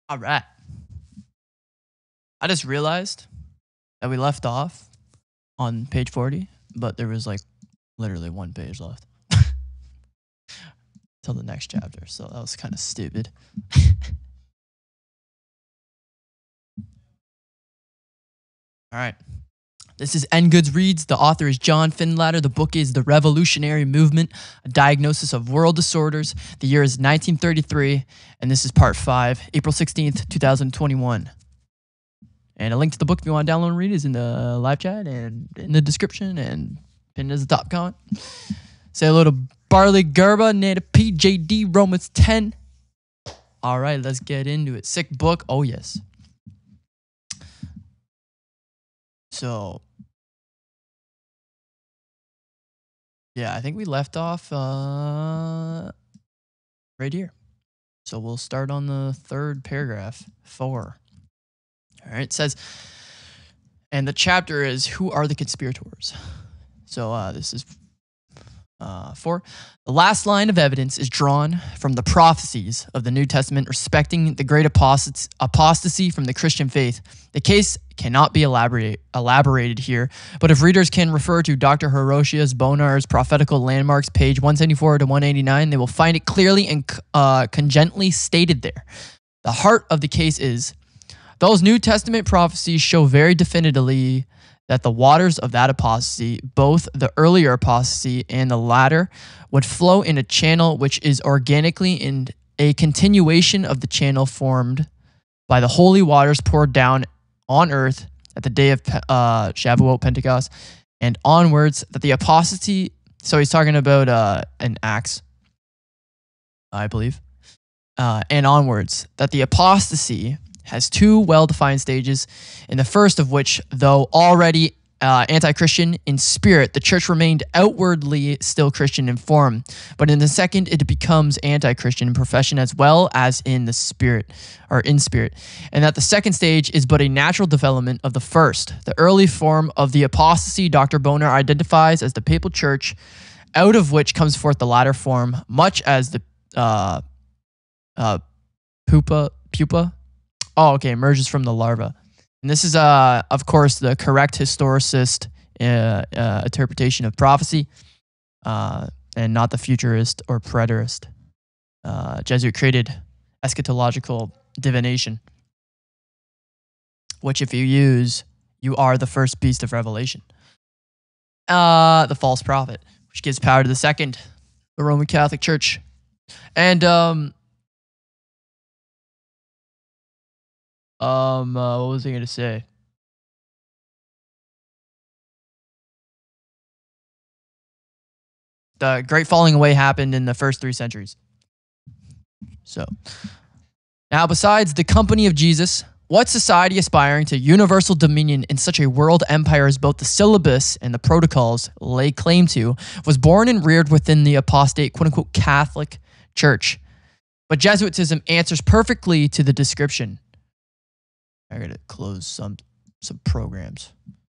All right. I just realized that we left off on page 40, but there was like literally one page left till the next chapter. So that was kind of stupid. All right. This is Goodz Reads. The author is John Findlater. The book is The Revolutionary Movement, A Diagnosis of World Disorders. The year is 1933, and this is part 5, April 16th, 2021. And a link to the book if you want to download and read is in the live chat and in the description and pinned as a top comment. Say hello to Barley Gerba, Nada PJD, Romans 10. All right, let's get into it. Sick book. Oh, yes. So, yeah, I think we left off right here. So we'll start on the third paragraph, 4. All right, it says, and the chapter is, Who are the conspirators? So this is 4. The last line of evidence is drawn from the prophecies of the New Testament respecting the great apostasy from the Christian faith. The case cannot be elaborated here, but if readers can refer to Dr. Hiroshia's Bonar's Prophetical Landmarks, page 174 to 189, they will find it clearly and cogently stated there. The heart of the case is, those New Testament prophecies show very definitively that the waters of that apostasy, both the earlier apostasy and the latter, would flow in a channel which is organically in a continuation of the channel formed by the holy waters poured down on earth at the day of Shavuot, Pentecost, and onwards, that the apostasy, so he's talking about an Acts, I believe, and onwards, that the apostasy has 2 well-defined stages, in the first of which, though already anti-Christian in spirit, the church remained outwardly still Christian in form, but in the second, it becomes anti-Christian in profession as well as in the spirit, or in spirit, and that the second stage is but a natural development of the first. The early form of the apostasy Dr. Bonar identifies as the papal church, out of which comes forth the latter form, much as the pupa. Oh, okay, emerges from the larva. And this is, of course, the correct historicist interpretation of prophecy, and not the futurist or preterist. Jesuit created eschatological divination, which if you use, you are the first beast of Revelation. The false prophet, which gives power to the second, the Roman Catholic Church. And, what was I going to say? The great falling away happened in the first 3 centuries. So, now besides the company of Jesus, what society aspiring to universal dominion in such a world empire as both the syllabus and the protocols lay claim to, was born and reared within the apostate quote-unquote Catholic Church? But Jesuitism answers perfectly to the description. I gotta close some programs.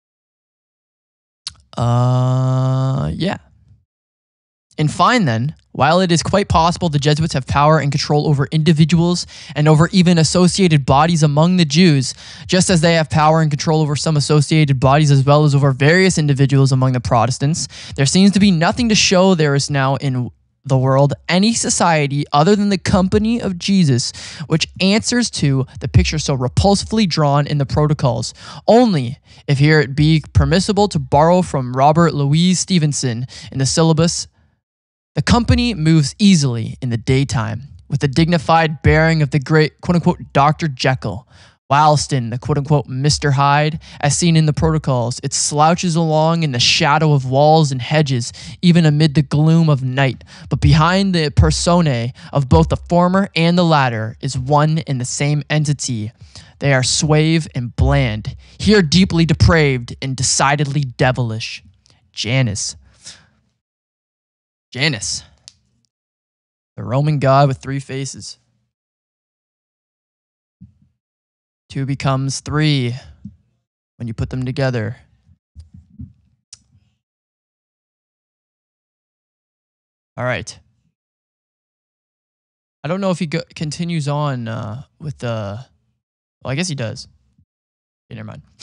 Yeah. In fine then, while it is quite possible the Jesuits have power and control over individuals and over even associated bodies among the Jews, just as they have power and control over some associated bodies as well as over various individuals among the Protestants, there seems to be nothing to show there is now in the world any society other than the company of Jesus which answers to the picture so repulsively drawn in the protocols. Only, if here it be permissible to borrow from Robert Louis Stevenson in the syllabus, the company moves easily in the daytime with the dignified bearing of the great quote-unquote Dr. Jekyll, whilst in the quote-unquote Mr. Hyde, as seen in the protocols, it slouches along in the shadow of walls and hedges, even amid the gloom of night. But behind the personae of both the former and the latter is one and the same entity. They are suave and bland, here deeply depraved and decidedly devilish. Janus. Janus. The Roman god with 3 faces. 2 becomes 3 when you put them together. All right. I don't know if he continues on with the... Well, I guess he does. Okay, never mind.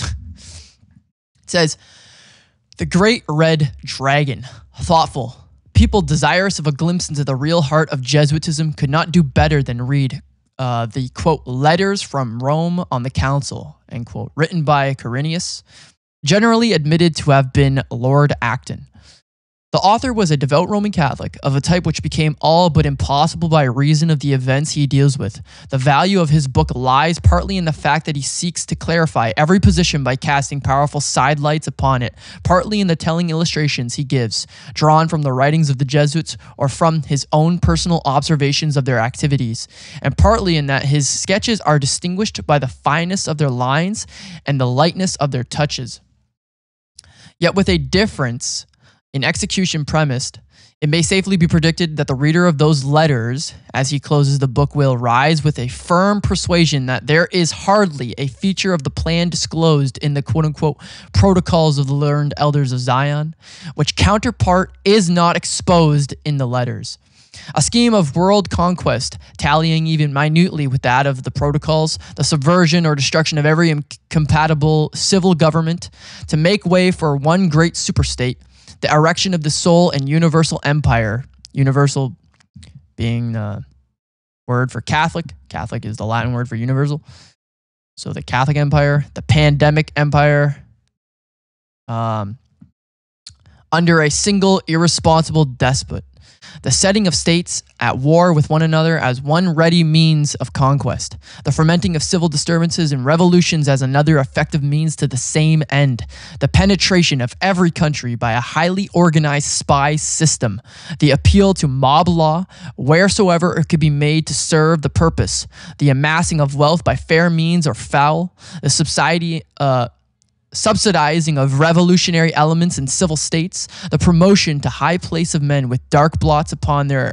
It says, the great red dragon, thoughtful, people desirous of a glimpse into the real heart of Jesuitism could not do better than read the, quote, letters from Rome on the council, end quote, written by Quirinius, generally admitted to have been Lord Acton. The author was a devout Roman Catholic of a type which became all but impossible by reason of the events he deals with. The value of his book lies partly in the fact that he seeks to clarify every position by casting powerful sidelights upon it, partly in the telling illustrations he gives, drawn from the writings of the Jesuits or from his own personal observations of their activities, and partly in that his sketches are distinguished by the fineness of their lines and the lightness of their touches. Yet with a difference in execution premised, it may safely be predicted that the reader of those letters, as he closes the book, will rise with a firm persuasion that there is hardly a feature of the plan disclosed in the quote-unquote protocols of the learned elders of Zion, which counterpart is not exposed in the letters. A scheme of world conquest, tallying even minutely with that of the protocols, the subversion or destruction of every incompatible civil government, to make way for one great superstate, the erection of the sole and universal empire, universal being the word for Catholic. Catholic is the Latin word for universal. So the Catholic Empire, the pandemic empire, under a single irresponsible despot. The setting of states at war with one another as one ready means of conquest. The fermenting of civil disturbances and revolutions as another effective means to the same end. The penetration of every country by a highly organized spy system. The appeal to mob law wheresoever it could be made to serve the purpose. The amassing of wealth by fair means or foul. The subsidizing of revolutionary elements in civil states, the promotion to high place of men with dark blots upon their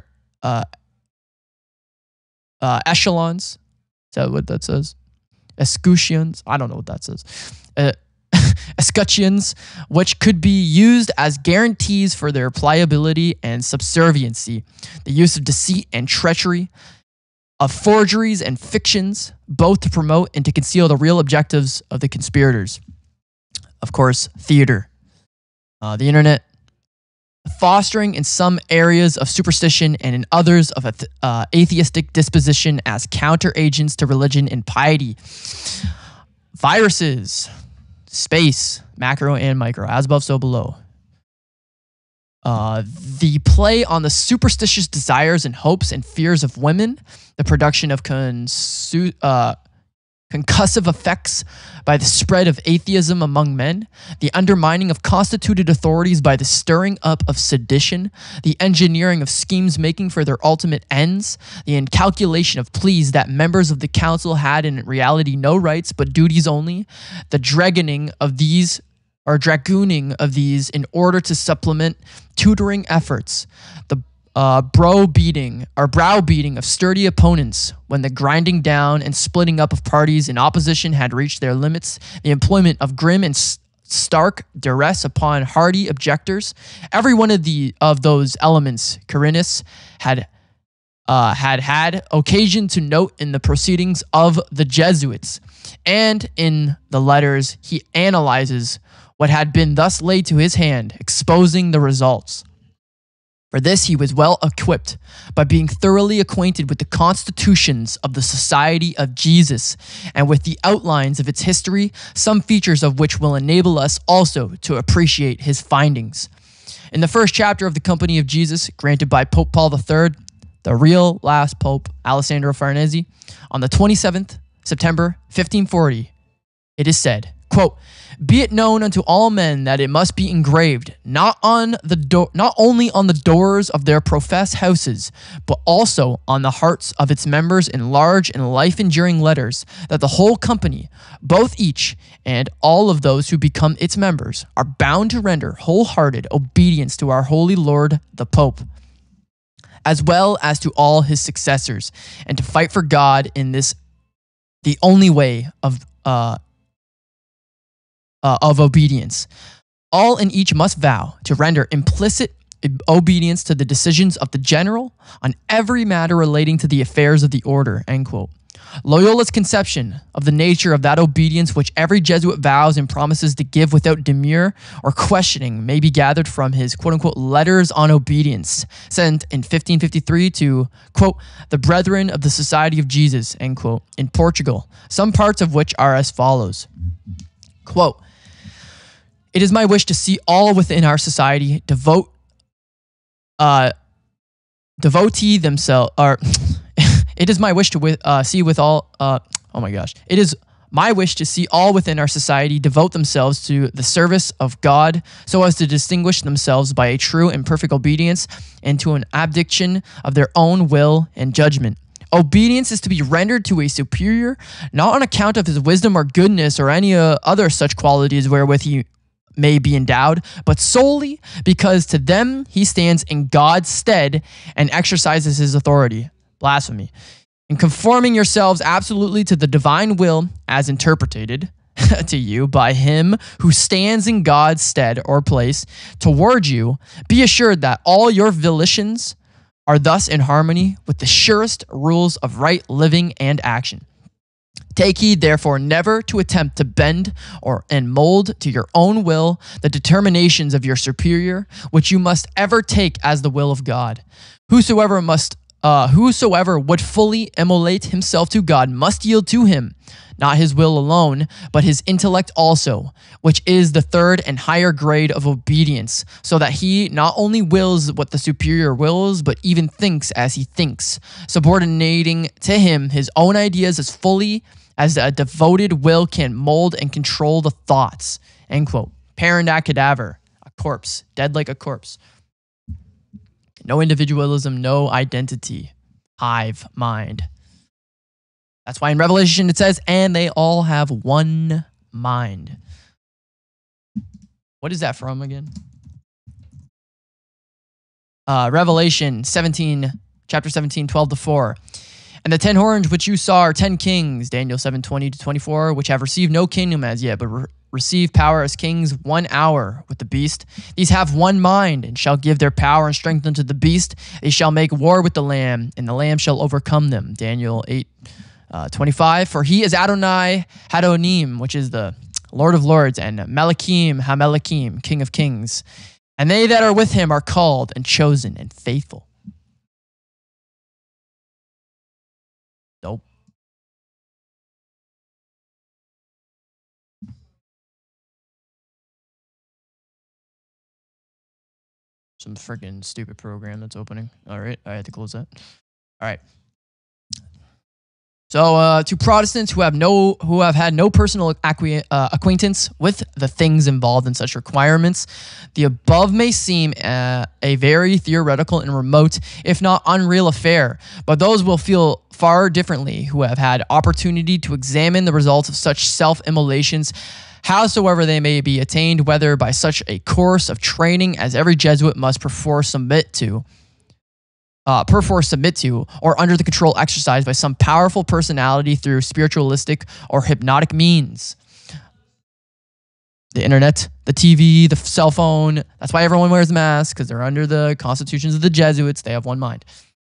echelons. Is that what that says? Escutcheons? I don't know what that says. Escutcheons, which could be used as guarantees for their pliability and subserviency. The use of deceit and treachery, of forgeries and fictions, both to promote and to conceal the real objectives of the conspirators. Of course, theater, the internet, fostering in some areas of superstition and in others of atheistic disposition as counteragents to religion and piety. Viruses, space, macro and micro, as above, so below. The play on the superstitious desires and hopes and fears of women, the production of concussive effects by the spread of atheism among men, the undermining of constituted authorities by the stirring up of sedition, the engineering of schemes making for their ultimate ends, the incalculation of pleas that members of the council had in reality no rights but duties only, the dragooning of these in order to supplement tutoring efforts, the browbeating of sturdy opponents when the grinding down and splitting up of parties in opposition had reached their limits, the employment of grim and stark duress upon hardy objectors. Every one of those elements Quirinius had occasion to note in the proceedings of the Jesuits, and in the letters he analyzes what had been thus laid to his hand, exposing the results. For this he was well equipped by being thoroughly acquainted with the constitutions of the Society of Jesus and with the outlines of its history, some features of which will enable us also to appreciate his findings. In the first chapter of the Company of Jesus, granted by Pope Paul III, the real last Pope, Alessandro Farnese, on the 27th September 1540, it is said, quote, "Be it known unto all men that it must be engraved, not only on the doors of their professed houses, but also on the hearts of its members in large and life-enduring letters, that the whole company, both each and all of those who become its members, are bound to render wholehearted obedience to our holy Lord the Pope, as well as to all his successors, and to fight for God in this, the only way of obedience. All and each must vow to render implicit obedience to the decisions of the general on every matter relating to the affairs of the order, end quote. Loyola's conception of the nature of that obedience which every Jesuit vows and promises to give without demur or questioning may be gathered from his quote-unquote letters on obedience sent in 1553 to, quote, the Brethren of the Society of Jesus, end quote, in Portugal, some parts of which are as follows. Quote, it is my wish to see all within our society devotee themselves, or it is my wish to see with all, it is my wish to see all within our society devote themselves to the service of God so as to distinguish themselves by a true and perfect obedience and to an abdication of their own will and judgment. Obedience is to be rendered to a superior, not on account of his wisdom or goodness or any other such qualities wherewith he may be endowed, but solely because to them he stands in God's stead and exercises his authority. Blasphemy. In conforming yourselves absolutely to the divine will as interpreted to you by him who stands in God's stead or place toward you, be assured that all your volitions are thus in harmony with the surest rules of right living and action. Take heed, therefore, never to attempt to bend and mold to your own will the determinations of your superior, which you must ever take as the will of God. Whosoever would fully immolate himself to God must yield to him, not his will alone, but his intellect also, which is the third and higher grade of obedience, so that he not only wills what the superior wills, but even thinks as he thinks, subordinating to him his own ideas as fully as a devoted will can mold and control the thoughts, end quote. Parendat cadaver, a corpse, dead like a corpse. No individualism, no identity, hive mind. That's why in Revelation it says, and they all have one mind. What is that from again? Revelation 17, chapter 17, 12-4. And the 10 horns which you saw are 10 kings, Daniel 7, 20-24, which have received no kingdom as yet, but receive power as kings 1 hour with the beast. These have one mind and shall give their power and strength unto the beast. They shall make war with the Lamb, and the Lamb shall overcome them. Daniel 8, 25. For he is Adonai Yahusha, which is the Lord of Lords, and Melachim HaMelachim, King of Kings. And they that are with him are called and chosen and faithful. Dope. Some freaking stupid program that's opening. All right, I had to close that. All right. So to Protestants who have had no personal acquaintance with the things involved in such requirements, the above may seem a very theoretical and remote, if not unreal affair, but those will feel far differently who have had opportunity to examine the results of such self-immolations, howsoever they may be attained, whether by such a course of training as every Jesuit must perforce submit to, or under the control exercised by some powerful personality through spiritualistic or hypnotic means. The internet, the TV, the cell phone. That's why everyone wears masks, because they're under the constitutions of the Jesuits. They have one mind.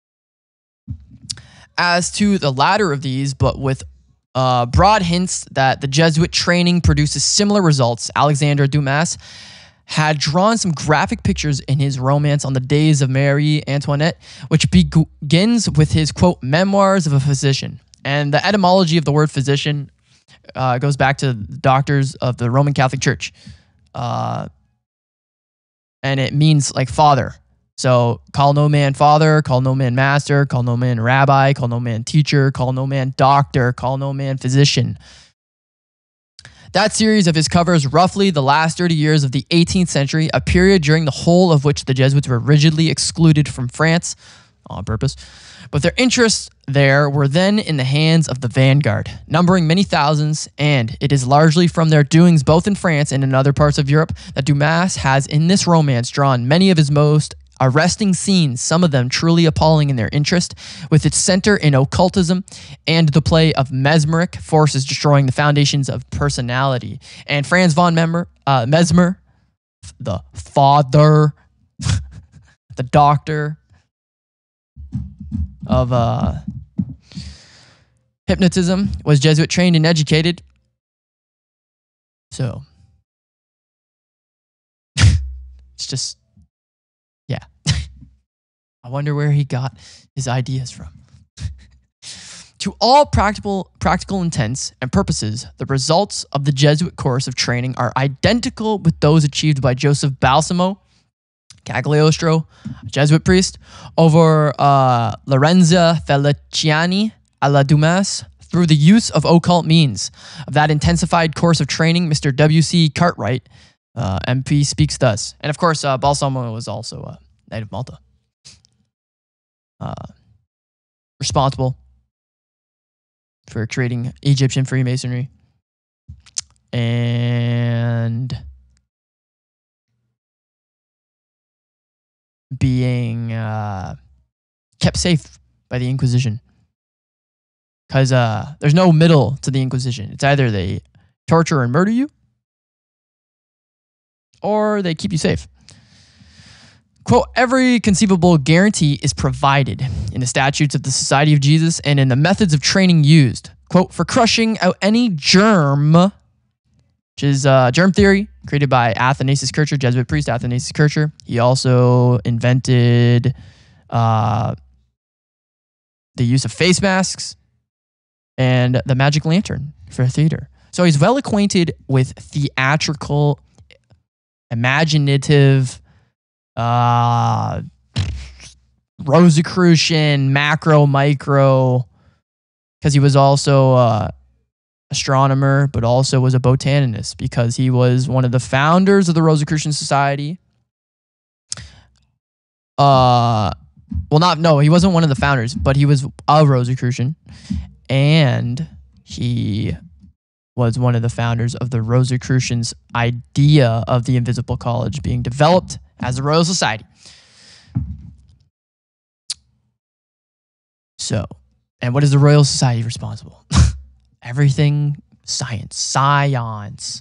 As to the latter of these, but with broad hints that the Jesuit training produces similar results, Alexandre Dumas had drawn some graphic pictures in his romance On the Days of Marie Antoinette, which begins with his, quote, memoirs of a physician. And the etymology of the word physician goes back to doctors of the Roman Catholic Church. And it means like father. So call no man father, call no man master, call no man rabbi, call no man teacher, call no man doctor, call no man physician. That series of his covers roughly the last 30 years of the 18th century, a period during the whole of which the Jesuits were rigidly excluded from France on purpose. But their interests there were then in the hands of the vanguard, numbering many thousands, and it is largely from their doings both in France and in other parts of Europe that Dumas has in this romance drawn many of his most arresting scenes, some of them truly appalling in their interest, with its center in occultism and the play of mesmeric forces destroying the foundations of personality. And Franz von Mesmer, the father the doctor of hypnotism, was Jesuit trained and educated. So it's just, yeah. I wonder where he got his ideas from. To all practical intents and purposes, the results of the Jesuit course of training are identical with those achieved by Joseph Balsamo Cagliostro, a Jesuit priest, over Lorenzo Feliciani alla Dumas, through the use of occult means. Of that intensified course of training, Mr. W.C. Cartwright, MP, speaks thus. And of course, Balsamo was also a Knight of Malta. Responsible for creating Egyptian Freemasonry and being kept safe by the Inquisition. Because there's no middle to the Inquisition. It's either they torture and murder you, or they keep you safe. Quote, every conceivable guarantee is provided in the statutes of the Society of Jesus and in the methods of training used. Quote, for crushing out any germ, which is germ theory, created by Athanasius Kircher, Jesuit priest Athanasius Kircher. He also invented the use of face masks and the magic lantern for theater. So he's well acquainted with theatrical, imaginative, Rosicrucian, macro, micro, because he was also astronomer, but also was a botanist because he was one of the founders of the Rosicrucian Society. He wasn't one of the founders, but he was a Rosicrucian, and he was one of the founders of the Rosicrucians' idea of the Invisible College being developed as the Royal Society. So, and what is the Royal Society responsible? Everything science. Science.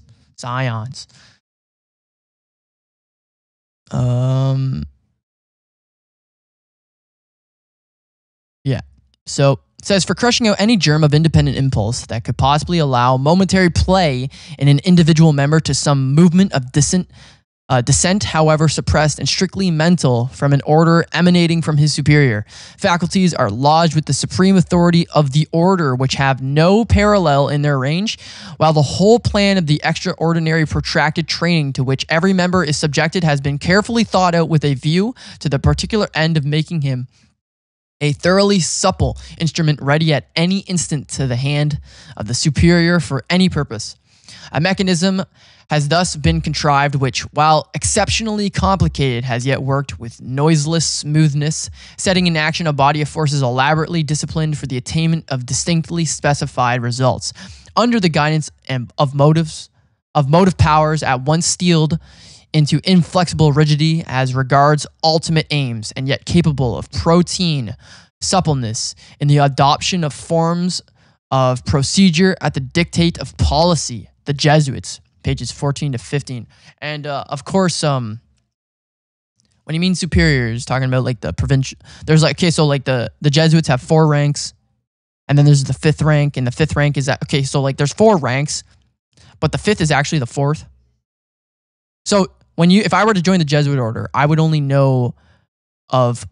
Yeah. So it says, for crushing out any germ of independent impulse that could possibly allow momentary play in an individual member to some movement of dissent, however suppressed and strictly mental, from an order emanating from his superior. Faculties are lodged with the supreme authority of the order, which have no parallel in their range, while the whole plan of the extraordinary protracted training to which every member is subjected has been carefully thought out with a view to the particular end of making him a thoroughly supple instrument ready at any instant to the hand of the superior for any purpose. A mechanism has thus been contrived which, while exceptionally complicated, has yet worked with noiseless smoothness, setting in action a body of forces elaborately disciplined for the attainment of distinctly specified results, under the guidance of motive powers at once steeled into inflexible rigidity as regards ultimate aims, and yet capable of protein suppleness in the adoption of forms of procedure at the dictate of policy. The Jesuits, pages 14 to 15. And of course, when he means superiors, talking about like the provincial, there's like, okay, so like the Jesuits have 4 ranks, and then there's the 5th rank, and the 5th rank is that, okay, so like there's 4 ranks, but the 5th is actually the 4th. So if I were to join the Jesuit order, I would only know of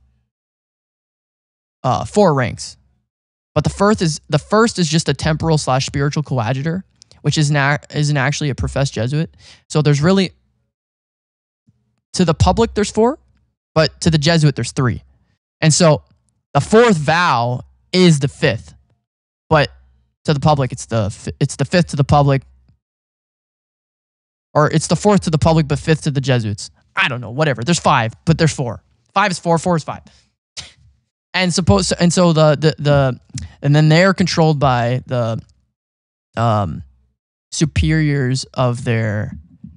4 ranks. But the first is just a temporal / spiritual coadjutor, which isn't actually a professed Jesuit. So there's really, to the public there's 4, but to the Jesuit there's 3. And so the 4th vow is the 5th, but to the public it's the 5th to the public, or it's the 4th to the public but 5th to the Jesuits. I don't know, whatever. There's 5, but there's 4. 5 is 4, 4 is 5. And then they're controlled by the superiors of their,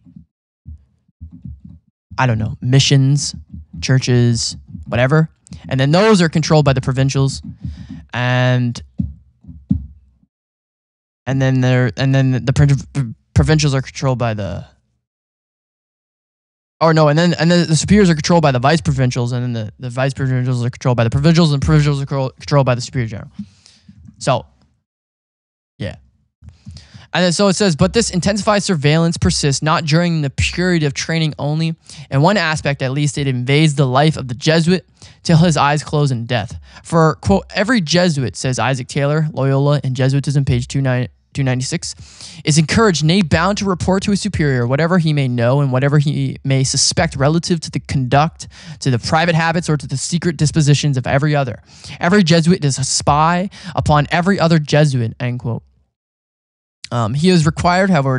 I don't know, missions, churches, whatever. And then those are controlled by the provincials, and then the provincials are controlled by the, Or no, and then the superiors are controlled by the vice provincials, and then the vice provincials are controlled by the provincials, and provincials are controlled by the superior general. So, yeah. And then so it says, but this intensified surveillance persists not during the period of training only. In one aspect, at least, it invades the life of the Jesuit till his eyes close in death. For, quote, every Jesuit, says Isaac Taylor, Loyola in Jesuitism, page 296, is encouraged, nay, bound to report to his superior whatever he may know and whatever he may suspect relative to the conduct, to the private habits, or to the secret dispositions of every other. Every Jesuit is a spy upon every other Jesuit, end quote. He is required, however,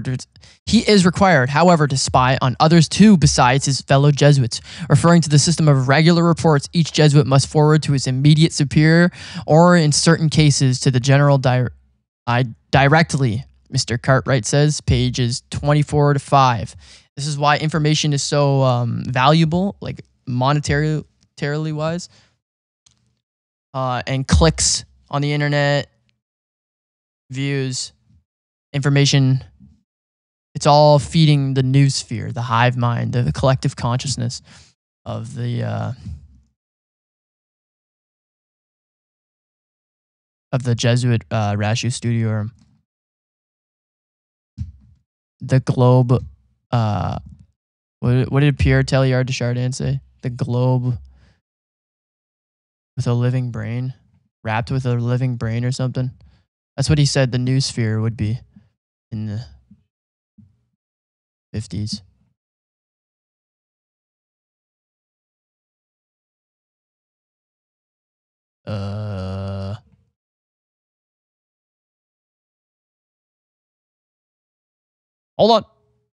to spy on others too besides his fellow Jesuits, referring to the system of regular reports each Jesuit must forward to his immediate superior, or in certain cases to the general directly. Mr. Cartwright says, pages 24 to 5. This is why information is so valuable, like monetarily wise, and clicks on the internet, views. Information, it's all feeding the news sphere, the hive mind, the collective consciousness of the Jesuit Rashu Studiorum. The globe, what did Pierre Teilhard de Chardin say? The globe with a living brain, wrapped with a living brain or something. That's what he said the news sphere would be in the 50s. Hold on.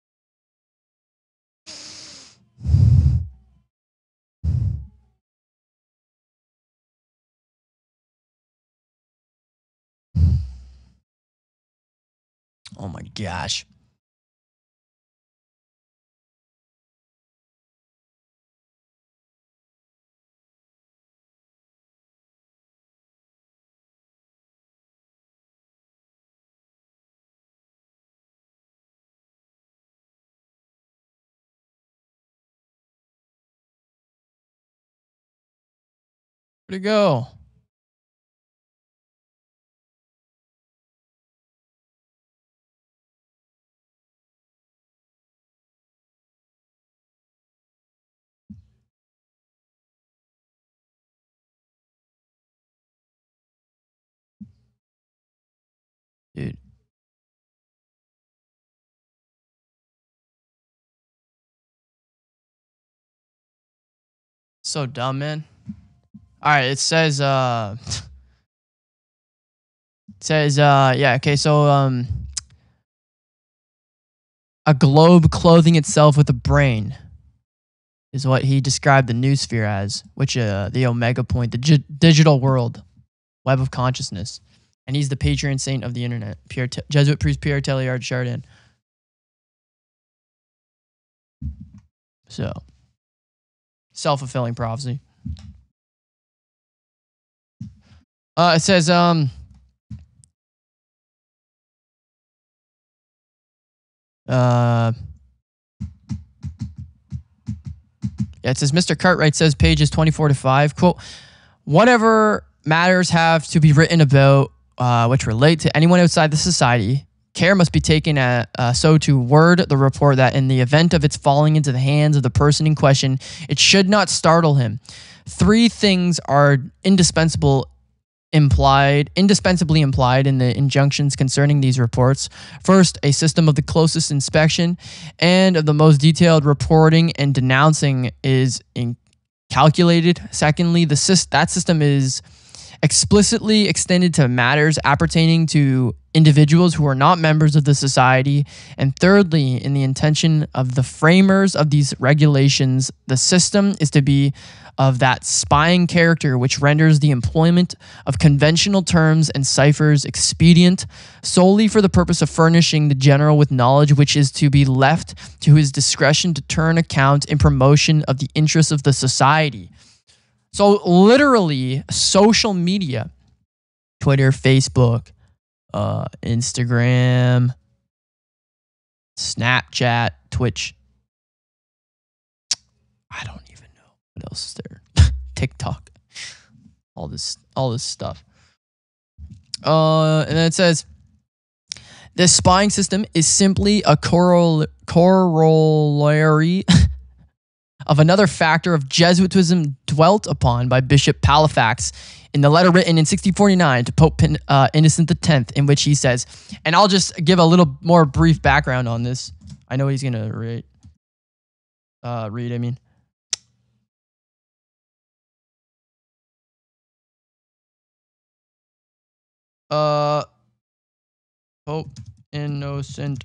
Oh my gosh. Where'd it go? Dude. So dumb, man. All right, it says yeah, okay, so a globe clothing itself with a brain is what he described the noosphere as, which the omega point, the digital world, web of consciousness. And he's the patron saint of the internet, Jesuit priest Pierre Teilhard de Chardin. So, self-fulfilling prophecy. It says, yeah, it says, Mr. Cartwright says, pages 24 to 5, quote, whatever matters have to be written about which relate to anyone outside the society, care must be taken so to word the report that in the event of its falling into the hands of the person in question, it should not startle him. 3 things are indispensably implied in the injunctions concerning these reports. First, a system of the closest inspection and of the most detailed reporting and denouncing is calculated. Secondly, that system is explicitly extended to matters appertaining to individuals who are not members of the society. And thirdly, in the intention of the framers of these regulations, the system is to be of that spying character which renders the employment of conventional terms and ciphers expedient solely for the purpose of furnishing the general with knowledge which is to be left to his discretion to turn account in promotion of the interests of the society. So literally, social media, Twitter, Facebook, Instagram, Snapchat, Twitch, What else is there? TikTok. All this stuff. And then it says, this spying system is simply a corollary of another factor of Jesuitism dwelt upon by Bishop Palafax in the letter written in 1649 to Pope Innocent X, in which he says, and I'll just give a little more brief background on this. I know he's going to read, I mean. Pope Innocent.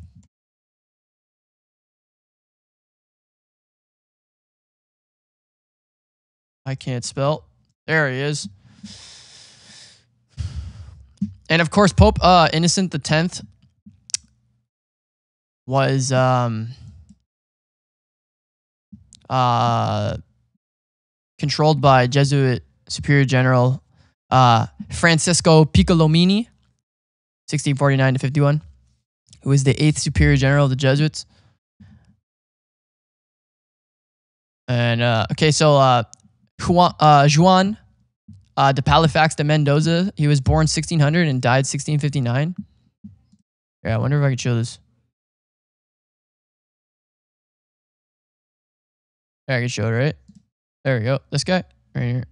I can't spell. There he is. And of course, Pope Innocent X was controlled by Jesuit Superior General Francisco Piccolomini, 1649 to 51, who was the 8th Superior General of the Jesuits. And okay, so Juan de Palafax de Mendoza, he was born 1600 and died 1659. Yeah, I wonder if I could show this. Yeah, I can show it, right? There we go. This guy right here.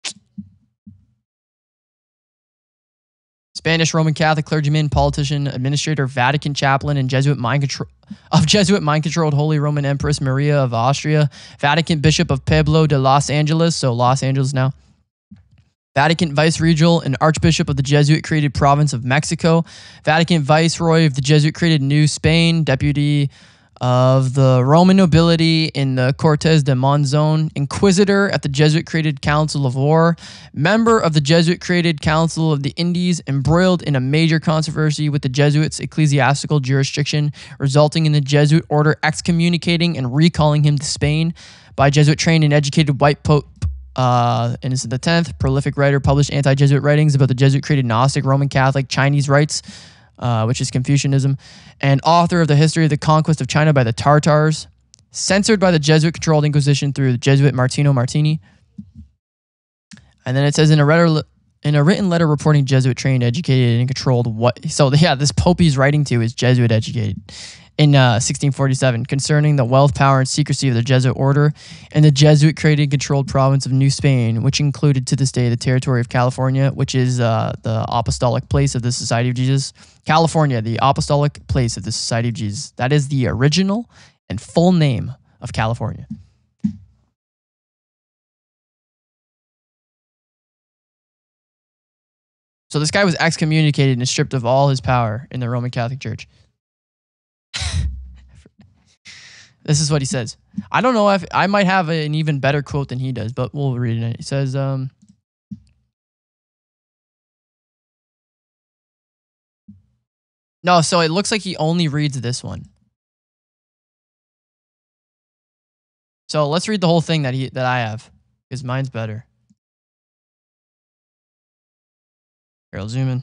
Spanish Roman Catholic clergyman, politician, administrator, Vatican chaplain, and Jesuit mind controlled Holy Roman Empress Maria of Austria, Vatican Bishop of Pueblo de Los Angeles, so Los Angeles now, Vatican Vice-Regal and Archbishop of the Jesuit-created province of Mexico, Vatican Viceroy of the Jesuit-created New Spain, Deputy of the Roman nobility in the Cortes de Monzon, Inquisitor at the Jesuit-created Council of War, member of the Jesuit-created Council of the Indies, embroiled in a major controversy with the Jesuits' ecclesiastical jurisdiction, resulting in the Jesuit order excommunicating and recalling him to Spain by Jesuit-trained and educated white Pope Innocent X, prolific writer, published anti-Jesuit writings about the Jesuit-created Gnostic, Roman Catholic, Chinese rites, which is Confucianism, and author of the history of the conquest of China by the Tartars, censored by the Jesuit-controlled Inquisition through the Jesuit Martino Martini. And then it says in a written letter reporting Jesuit-trained, educated, and controlled this Pope he's writing to is Jesuit-educated. In 1647, concerning the wealth, power, and secrecy of the Jesuit order and the Jesuit-created controlled province of New Spain, which included to this day the territory of California, which is the apostolic place of the Society of Jesus. California, the apostolic place of the Society of Jesus. That is the original and full name of California. So this guy was excommunicated and stripped of all his power in the Roman Catholic Church. This is what he says. I don't know if I might have an even better quote than he does, but we'll read it. He says, no, so it looks like he only reads this one. So let's read the whole thing that I have, because mine's better. Here, I'll zoom in.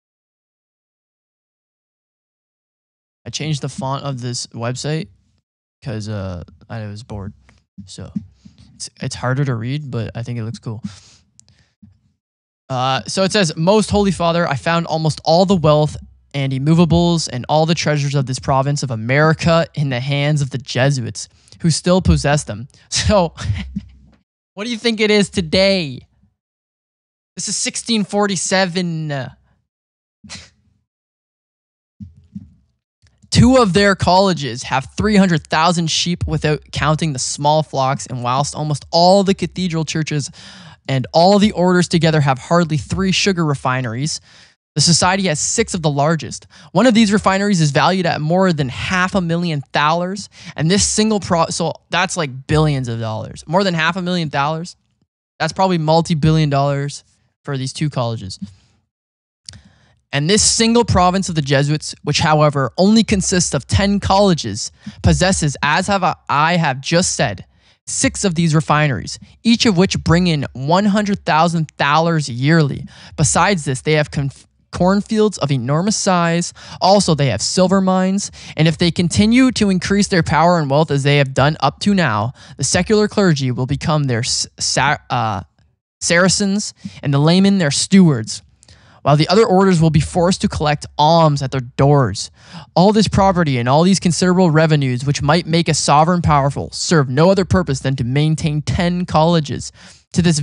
I changed the font of this website because I was bored. So it's harder to read, but I think it looks cool. So it says, Most Holy Father, I found almost all the wealth and immovables and all the treasures of this province of America in the hands of the Jesuits, who still possess them. So what do you think it is today? This is 1647. Two of their colleges have 300,000 sheep without counting the small flocks, and whilst almost all the cathedral churches and all the orders together have hardly 3 sugar refineries, the society has 6 of the largest. One of these refineries is valued at more than $500,000, and this single so that's like billions of dollars. More than $500,000. That's probably multi-billion dollars for these 2 colleges. And this single province of the Jesuits, which, however, only consists of 10 colleges, possesses, as I have just said, 6 of these refineries, each of which bring in $100,000 yearly. Besides this, they have cornfields of enormous size. Also, they have silver mines. And if they continue to increase their power and wealth as they have done up to now, the secular clergy will become their Saracens and the laymen their stewards, while the other orders will be forced to collect alms at their doors. All this property and all these considerable revenues, which might make a sovereign powerful, serve no other purpose than to maintain 10 colleges. To this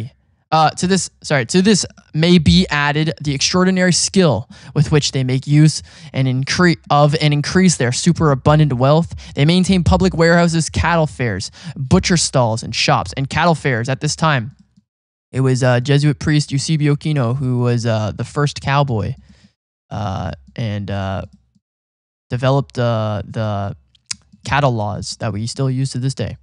may be added the extraordinary skill with which they make use and increase their superabundant wealth. They maintain public warehouses, cattle fairs, butcher stalls, and shops. And cattle fairs at this time, it was Jesuit priest Eusebio Kino who was the first cowboy and developed the cattle laws that we still use to this day.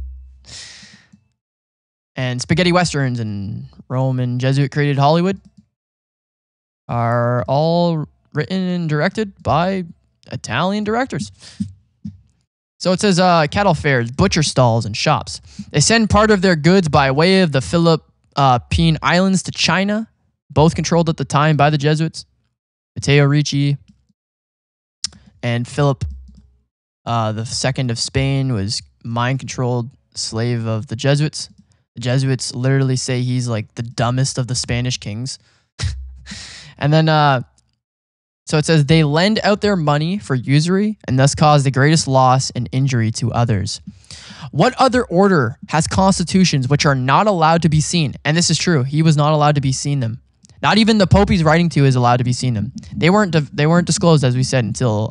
And spaghetti westerns and Roman Jesuit created Hollywood are all written and directed by Italian directors. So it says cattle fairs, butcher stalls, and shops. They send part of their goods by way of the Philippine Islands to China, both controlled at the time by the Jesuits. Matteo Ricci and Philip II of Spain was mind-controlled slave of the Jesuits. The Jesuits literally say he's like the dumbest of the Spanish kings. And then, so it says, they lend out their money for usury and thus cause the greatest loss and injury to others. What other order has constitutions which are not allowed to be seen? And this is true. He was not allowed to be seen them. Not even the Pope he's writing to is allowed to be seen them. They weren't disclosed, as we said, until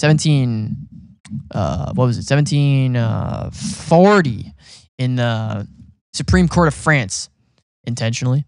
1740 in the Supreme Court of France, intentionally.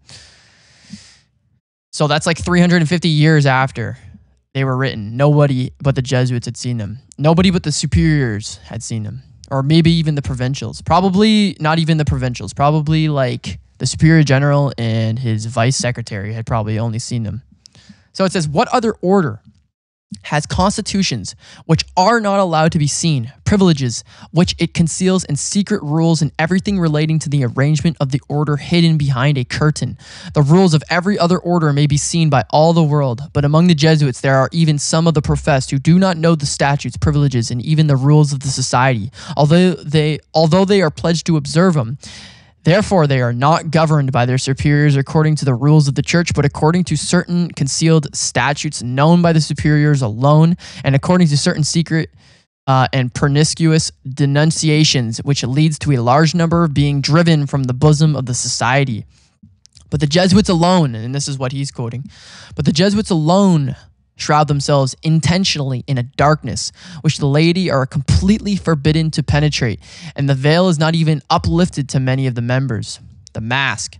So that's like 350 years after they were written. Nobody but the Jesuits had seen them. Nobody but the superiors had seen them. Or maybe even the provincials. Probably not even the provincials. Probably like the superior general and his vice secretary had probably only seen them. So it says, what other order has constitutions which are not allowed to be seen, privileges which it conceals, and secret rules in everything relating to the arrangement of the order hidden behind a curtain? The rules of every other order may be seen by all the world, but among the Jesuits there are even some of the professed who do not know the statutes, privileges, and even the rules of the society, although they are pledged to observe them. Therefore, they are not governed by their superiors according to the rules of the church, but according to certain concealed statutes known by the superiors alone, and according to certain secret and pernicious denunciations, which leads to a large number being driven from the bosom of the society. But the Jesuits alone, and this is what he's quoting, but the Jesuits alone shroud themselves intentionally in a darkness which the laity are completely forbidden to penetrate, and the veil is not even uplifted to many of the members. The mask.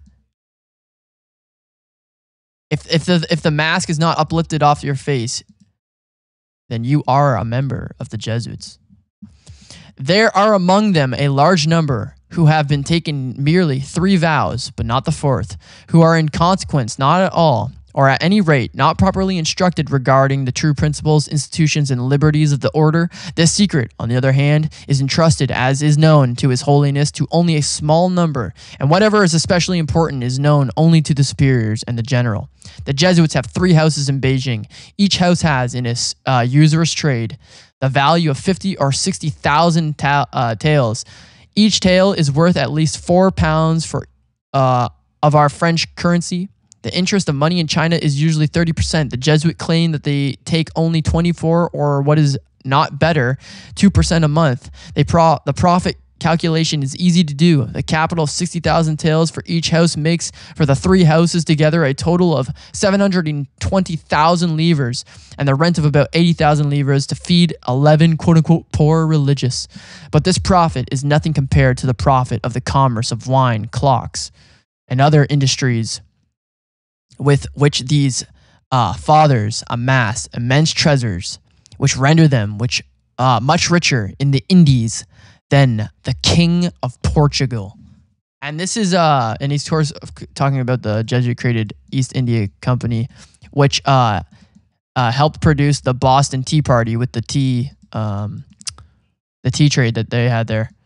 If the mask is not uplifted off your face, then you are a member of the Jesuits. There are among them a large number who have been taken merely 3 vows, but not the 4th, who are in consequence not at all, or at any rate not properly instructed regarding the true principles, institutions, and liberties of the order. This secret, on the other hand, is entrusted, as is known to His Holiness, to only a small number, and whatever is especially important is known only to the superiors and the general. The Jesuits have 3 houses in Beijing. Each house has, in its usurious trade, the value of 50 or 60,000 taels. Each tael is worth at least 4 pounds of our French currency. The interest of money in China is usually 30%. The Jesuit claim that they take only 24, or what is not better, 2% a month. The profit calculation is easy to do. The capital of 60,000 taels for each house makes for the 3 houses together a total of 720,000 livres, and the rent of about 80,000 livres to feed 11 quote-unquote poor religious. But this profit is nothing compared to the profit of the commerce of wine, clocks, and other industries with which these fathers amass immense treasures, which render them much richer in the Indies than the King of Portugal. And this is, and he's talking about the Jesuit-created East India Company, which helped produce the Boston Tea Party with the tea trade that they had there,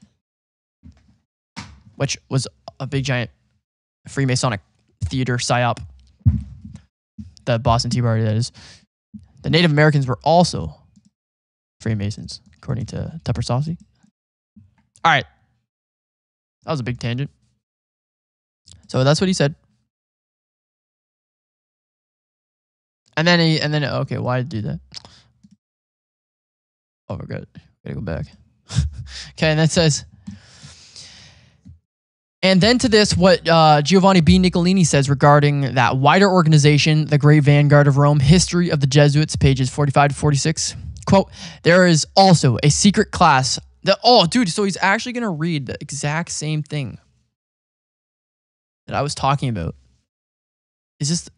which was a big giant Freemasonic theater psyop. the Boston Tea Party, that is. The Native Americans were also Freemasons, according to Tupper Saucy. All right. That was a big tangent. So that's what he said. And then okay, why did he do that? Oh, we're good. Gotta go back. Okay, and that says, and then to this, what Giovanni B. Niccolini says regarding that wider organization, the Great Vanguard of Rome, History of the Jesuits, pages 45 to 46. Quote, there is also a secret class that, oh, dude, so he's actually going to read the exact same thing that I was talking about. Is this...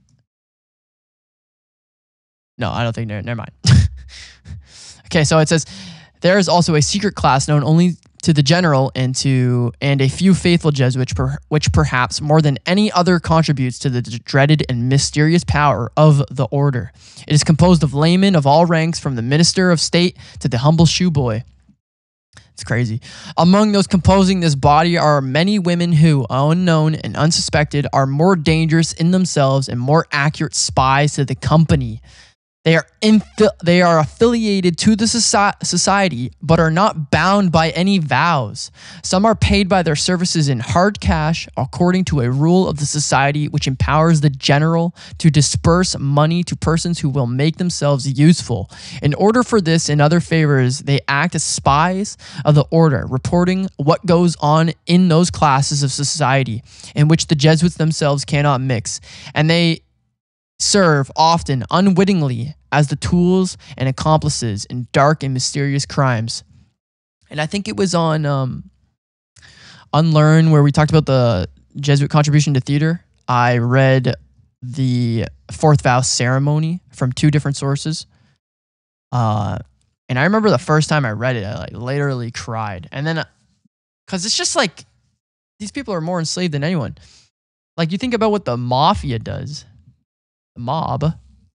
No, I don't think... Never mind. Okay, so it says, there is also a secret class known only to the general and a few faithful Jesuits, which perhaps more than any other contributes to the dreaded and mysterious power of the order. It is composed of laymen of all ranks, from the minister of state to the humble shoeboy. It's crazy. Among those composing this body are many women who, unknown and unsuspected, are more dangerous in themselves and more accurate spies to the company. They are affiliated to the society, but are not bound by any vows. Some are paid by their services in hard cash, according to a rule of the society which empowers the general to disperse money to persons who will make themselves useful. In order for this and other favors, they act as spies of the order, reporting what goes on in those classes of society in which the Jesuits themselves cannot mix, and they serve often unwittingly as the tools and accomplices in dark and mysterious crimes. And I think it was on Unlearn, where we talked about the Jesuit contribution to theater. I read the fourth vow ceremony from two different sources. And I remember the first time I read it, I like literally cried. And then, because it's just like, these people are more enslaved than anyone. Like, you think about what the mafia does. The mob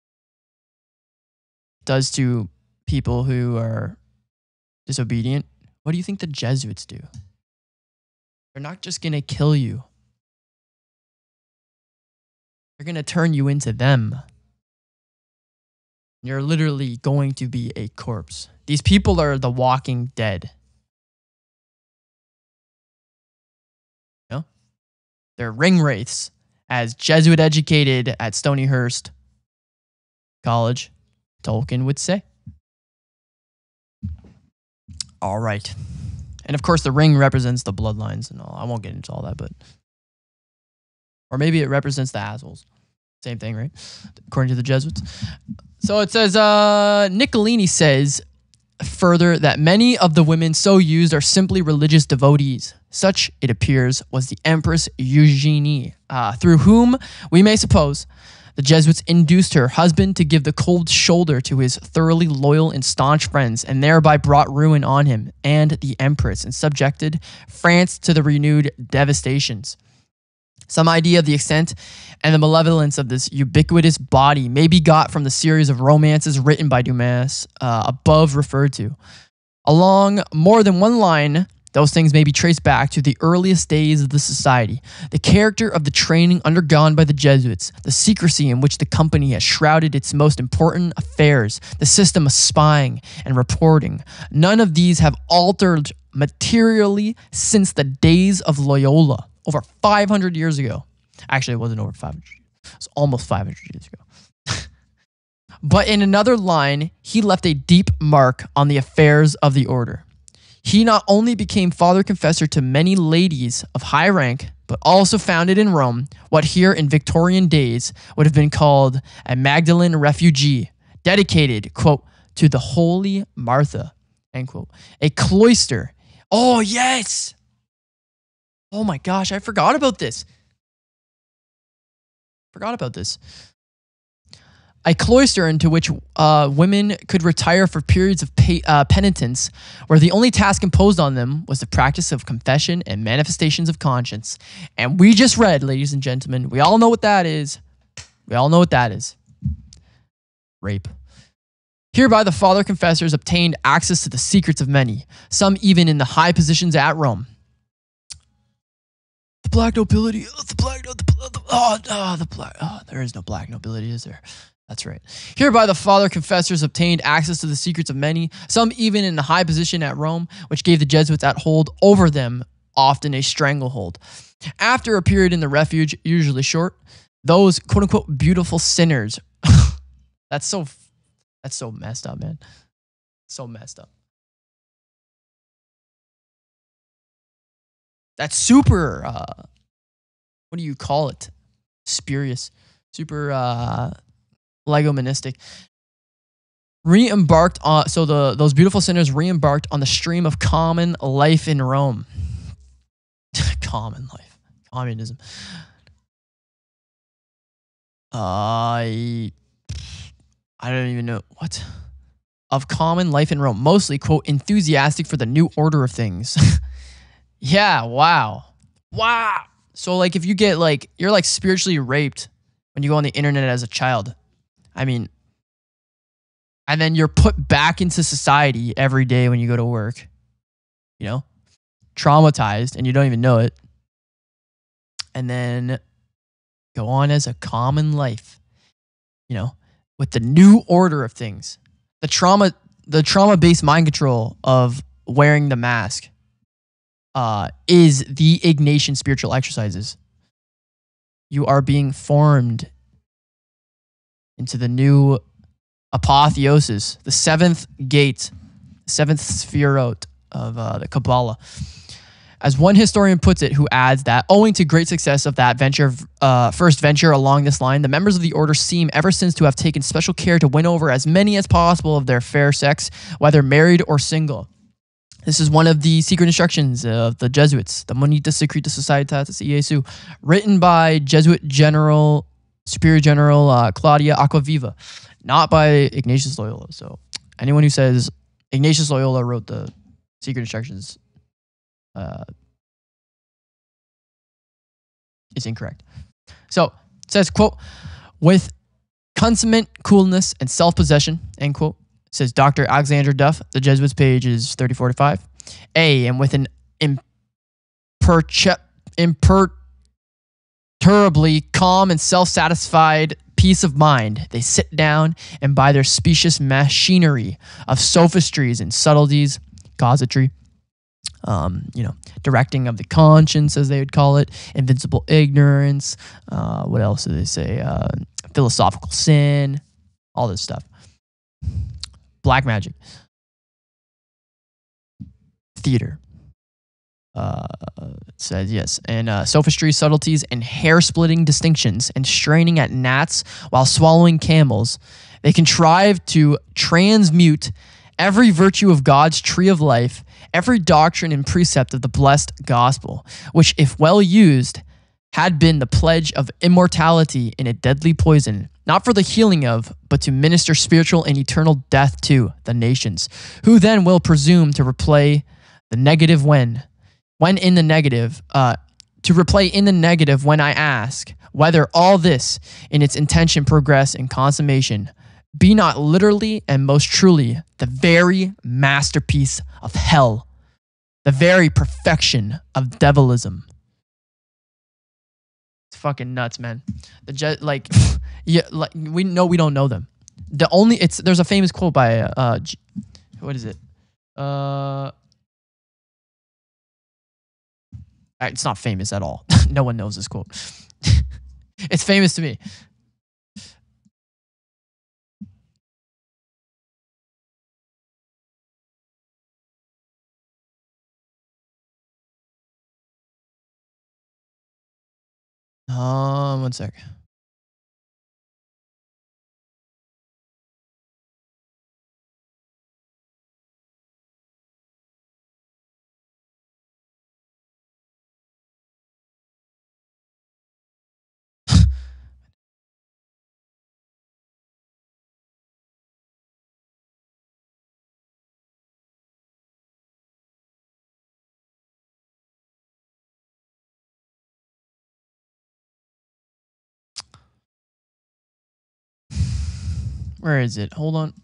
does to people who are disobedient. What do you think the Jesuits do? They're not just going to kill you. They're going to turn you into them. You're literally going to be a corpse. These people are the walking dead. You know? They're ring wraiths, as Jesuit educated at Stonyhurst College, Tolkien would say. All right. And of course, the ring represents the bloodlines and all. I won't get into all that, but... Or maybe it represents the assholes. Same thing, right? According to the Jesuits. So it says, Niccolini says further that many of the women so used are simply religious devotees. Such, it appears, was the Empress Eugenie, through whom, we may suppose, the Jesuits induced her husband to give the cold shoulder to his thoroughly loyal and staunch friends, and thereby brought ruin on him and the Empress, and subjected France to the renewed devastations. Some idea of the extent and the malevolence of this ubiquitous body may be got from the series of romances written by Dumas, above referred to. Along more than one line, those things may be traced back to the earliest days of the society, the character of the training undergone by the Jesuits, the secrecy in which the company has shrouded its most important affairs, the system of spying and reporting. None of these have altered materially since the days of Loyola, over 500 years ago. Actually, it wasn't over 500. It was almost 500 years ago. But in another line, he left a deep mark on the affairs of the order. He not only became father confessor to many ladies of high rank, but also founded in Rome what here in Victorian days would have been called a Magdalene refugee, dedicated, quote, to the Holy Martha, end quote, a cloister. Oh, yes. Oh my gosh, I forgot about this. A cloister into which women could retire for periods of penitence, where the only task imposed on them was the practice of confession and manifestations of conscience. And we just read, ladies and gentlemen, we all know what that is. Rape. Hereby the father confessors obtained access to the secrets of many, some even in the high positions at Rome. The black nobility. Oh, the black, the black. Oh, there is no black nobility, is there? That's right. Hereby the father confessors obtained access to the secrets of many, some even in a high position at Rome, which gave the Jesuits that hold over them often a stranglehold. After a period in the refuge, usually short, those quote-unquote beautiful sinners. That's so messed up, man. So messed up. That's super, what do you call it? Spurious. Super legomanistic. Re-embarked on, so those beautiful sinners re-embarked on the stream of common life in Rome. Common life. Communism. I don't even know. What? Of common life in Rome. Mostly, quote, enthusiastic for the new order of things. Yeah, wow. Wow. So, like, if you get, like, you're, like, spiritually raped when you go on the internet as a child. I mean, and then you're put back into society every day when you go to work. You know? Traumatized, and you don't even know it. And then go on as a common life. You know? With the new order of things. The trauma-based mind control of wearing the mask. Is the Ignatian spiritual exercises. You are being formed into the new apotheosis, the seventh gate, seventh sphirot of the Kabbalah. As one historian puts it, who adds that owing to great success of that first venture along this line, the members of the order seem ever since to have taken special care to win over as many as possible of their fair sex, whether married or single. This is one of the secret instructions of the Jesuits, the Monita Secreta Societatis Iesu, written by Jesuit Superior General Claudia Aquaviva, not by Ignatius Loyola. So anyone who says Ignatius Loyola wrote the secret instructions is incorrect. So it says, quote, with consummate coolness and self-possession, end quote, says Dr. Alexander Duff, the Jesuits, page is 3045. And with an imperturbably calm and self-satisfied peace of mind, they sit down and by their specious machinery of sophistries and subtleties, casuistry, directing of the conscience, as they would call it, invincible ignorance, what else do they say? Philosophical sin, all this stuff. Black magic. Theater. It says, yes. And sophistry, subtleties, and hair-splitting distinctions, and straining at gnats while swallowing camels. They contrive to transmute every virtue of God's tree of life, every doctrine and precept of the blessed gospel, which, if well used, had been the pledge of immortality in a deadly poison, not for the healing of, but to minister spiritual and eternal death to the nations, who then will presume to replay the negative when in the negative, to replay in the negative when I ask whether all this in its intention, progress, and consummation be not literally and most truly the very masterpiece of hell, the very perfection of devilism. Fucking nuts, man. We know we don't know them. There's a famous quote by what is it? It's not famous at all. No one knows this quote. It's famous to me. One sec. Where is it? Hold on.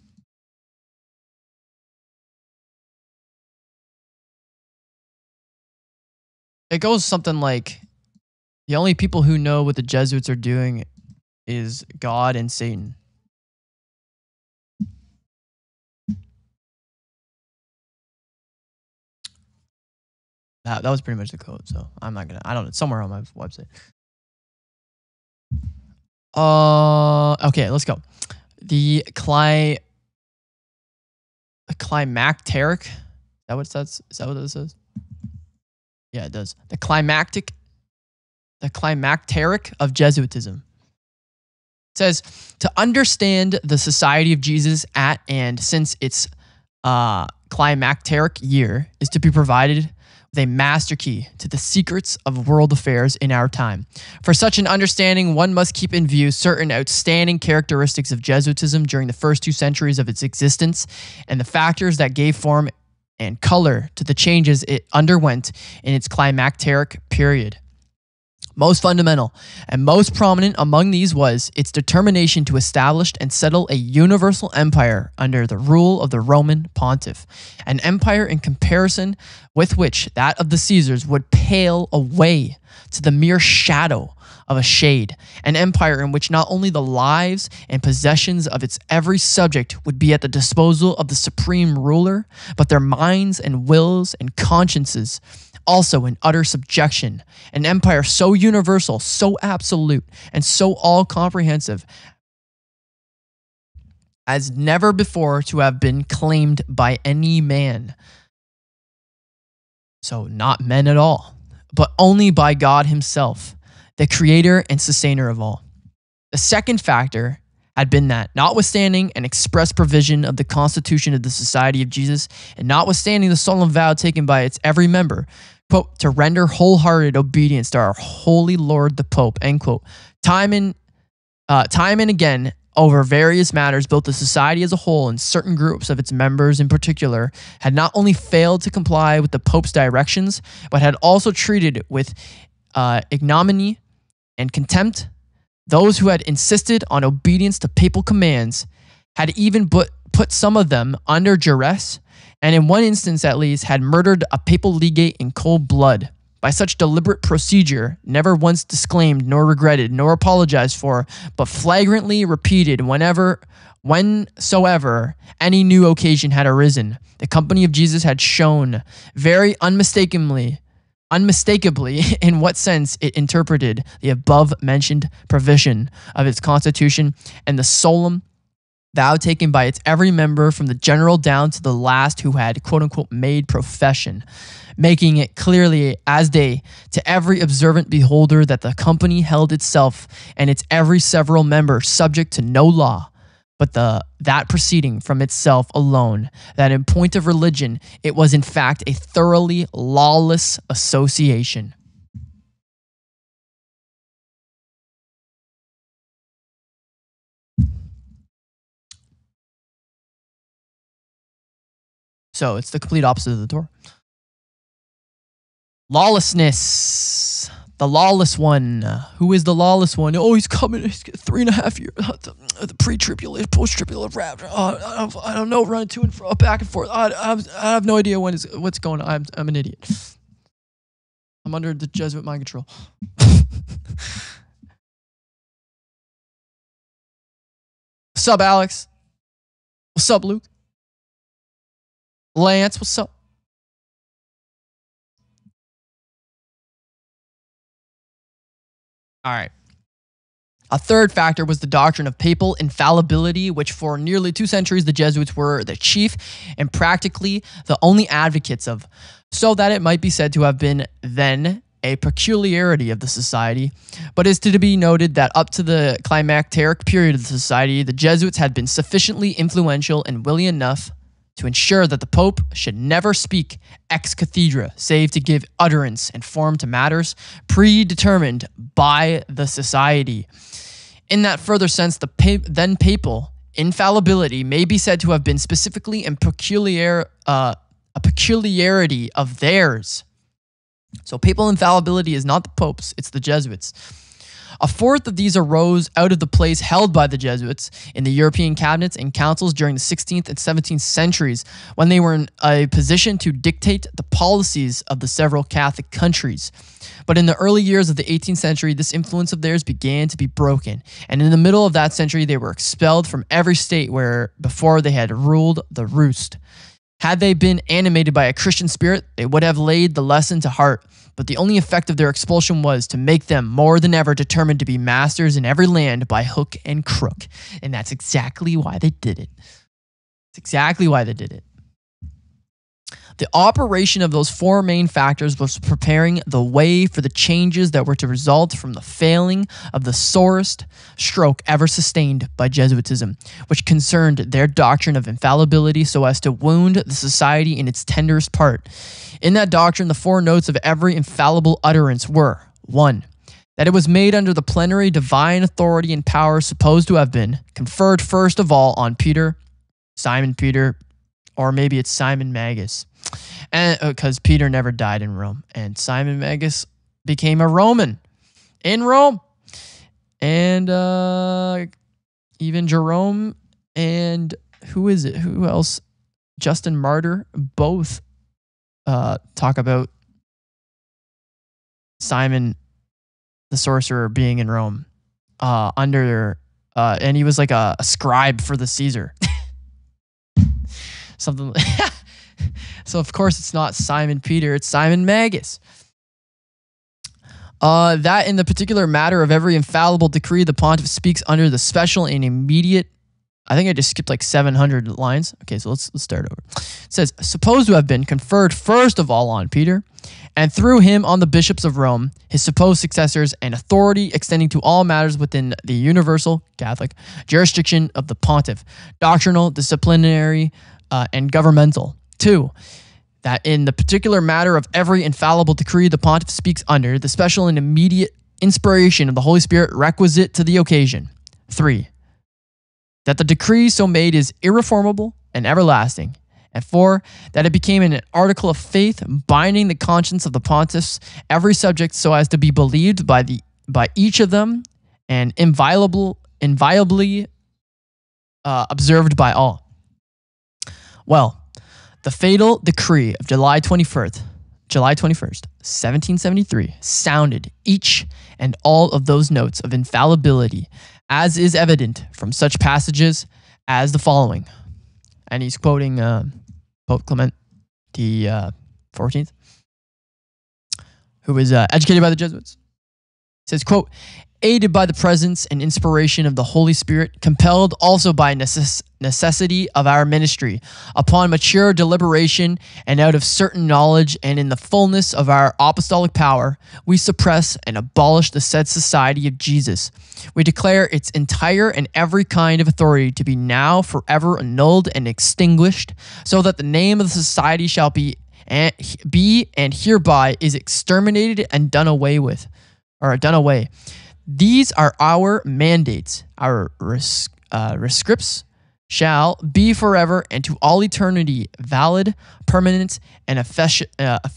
It goes something like, The only people who know what the Jesuits are doing is God and Satan. That was pretty much the code, so I'm not gonna. I don't know. It's somewhere on my website. Okay, let's go. The climacteric. Is that what it says? Is that what it says? Yeah, it does. The climacteric of Jesuitism. It says, to understand the Society of Jesus at and since its climacteric year is to be provided with a master key to the secrets of world affairs in our time. For such an understanding, one must keep in view certain outstanding characteristics of Jesuitism during the first 2 centuries of its existence and the factors that gave form and color to the changes it underwent in its climacteric period. Most fundamental and most prominent among these was its determination to establish and settle a universal empire under the rule of the Roman pontiff, an empire in comparison with which that of the Caesars would pale away to the mere shadow of a shade, an empire in which not only the lives and possessions of its every subject would be at the disposal of the supreme ruler, but their minds and wills and consciences also in utter subjection, an empire so universal, so absolute, and so all-comprehensive as never before to have been claimed by any man. So not men at all, but only by God himself, the creator and sustainer of all. The second factor had been that, notwithstanding an express provision of the Constitution of the Society of Jesus, and notwithstanding the solemn vow taken by its every member, quote, to render wholehearted obedience to our holy Lord the Pope, end quote, time and again over various matters, both the society as a whole and certain groups of its members in particular had not only failed to comply with the Pope's directions, but had also treated with ignominy and contempt those who had insisted on obedience to papal commands, had even put some of them under duress, and in one instance at least had murdered a papal legate in cold blood. By such deliberate procedure, never once disclaimed nor regretted nor apologized for, but flagrantly repeated whensoever any new occasion had arisen, the Company of Jesus had shown very unmistakably in what sense it interpreted the above-mentioned provision of its constitution and the solemn vow taken by its every member from the general down to the last who had quote-unquote made profession, making it clearly as day to every observant beholder that the company held itself and its every several member subject to no law, but that proceeding from itself alone, that in point of religion, it was in fact a thoroughly lawless association. So it's the complete opposite of the Torah. Lawlessness. The lawless one. Who is the lawless one? Oh, he's coming. He's 3.5 years. The pre-tribulation, post-tribulation rapture. I don't know. Running to and fro, back and forth. I have no idea what's going on. I'm an idiot. I'm under the Jesuit mind control. What's up, Alex? What's up, Luke? Lance, what's up? All right. A third factor was the doctrine of papal infallibility, which for nearly 2 centuries the Jesuits were the chief and practically the only advocates of, so that it might be said to have been then a peculiarity of the society. But it is to be noted that up to the climacteric period of the society, the Jesuits had been sufficiently influential and willing enough to ensure that the Pope should never speak ex cathedra, save to give utterance and form to matters predetermined by the society. In that further sense, the then papal infallibility may be said to have been specifically and a peculiarity of theirs. So papal infallibility is not the Pope's, it's the Jesuits. A fourth of these arose out of the place held by the Jesuits in the European cabinets and councils during the 16th and 17th centuries, when they were in a position to dictate the policies of the several Catholic countries. But in the early years of the 18th century, this influence of theirs began to be broken, and in the middle of that century, they were expelled from every state where before they had ruled the roost. Had they been animated by a Christian spirit, they would have laid the lesson to heart, but the only effect of their expulsion was to make them more than ever determined to be masters in every land by hook and crook. And that's exactly why they did it. That's exactly why they did it. The operation of those four main factors was preparing the way for the changes that were to result from the failing of the sorest stroke ever sustained by Jesuitism, which concerned their doctrine of infallibility so as to wound the society in its tenderest part. In that doctrine, the four notes of every infallible utterance were: 1. That it was made under the plenary divine authority and power supposed to have been conferred first of all on Simon Peter, or maybe it's Simon Magus, and because Peter never died in Rome, and Simon Magus became a Roman in Rome, and even Jerome and who else? Justin Martyr, both talk about Simon the sorcerer being in Rome and he was like a scribe for the Caesar. Something like so of course it's not Simon Peter, it's Simon Magus. That in the particular matter of every infallible decree, the pontiff speaks under the special and immediate. I think I just skipped like 700 lines. Okay, so let's start over. It says, supposed to have been conferred first of all on Peter, and through him on the bishops of Rome, his supposed successors, and authority extending to all matters within the universal Catholic jurisdiction of the pontiff, doctrinal, disciplinary, and governmental. 2. That in the particular matter of every infallible decree, the pontiff speaks under the special and immediate inspiration of the Holy Spirit requisite to the occasion. 3. That the decree so made is irreformable and everlasting. And 4, that it became an article of faith binding the conscience of the pontiffs, every subject, so as to be believed by each of them and inviolably observed by all. Well, the fatal decree of July 21st, 1773, sounded each and all of those notes of infallibility, as is evident from such passages as the following. And he's quoting Pope Clement the 14th, who was educated by the Jesuits. It says, quote, aided by the presence and inspiration of the Holy Spirit, compelled also by necessity of our ministry, upon mature deliberation and out of certain knowledge and in the fullness of our apostolic power, we suppress and abolish the said society of Jesus. We declare its entire and every kind of authority to be now forever annulled and extinguished, so that the name of the society shall be and hereby is exterminated and done away with, or done away. These are our mandates. Our rescripts shall be forever and to all eternity valid, permanent, and efficacious,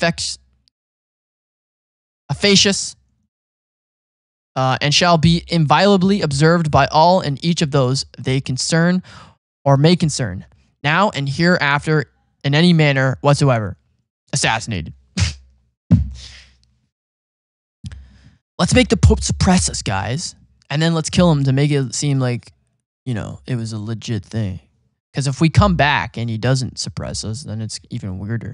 and shall be inviolably observed by all and each of those they concern or may concern, now and hereafter in any manner whatsoever. Assassinated. Let's make the Pope suppress us, guys. And then let's kill him to make it seem like, you know, it was a legit thing. Because if we come back and he doesn't suppress us, then it's even weirder.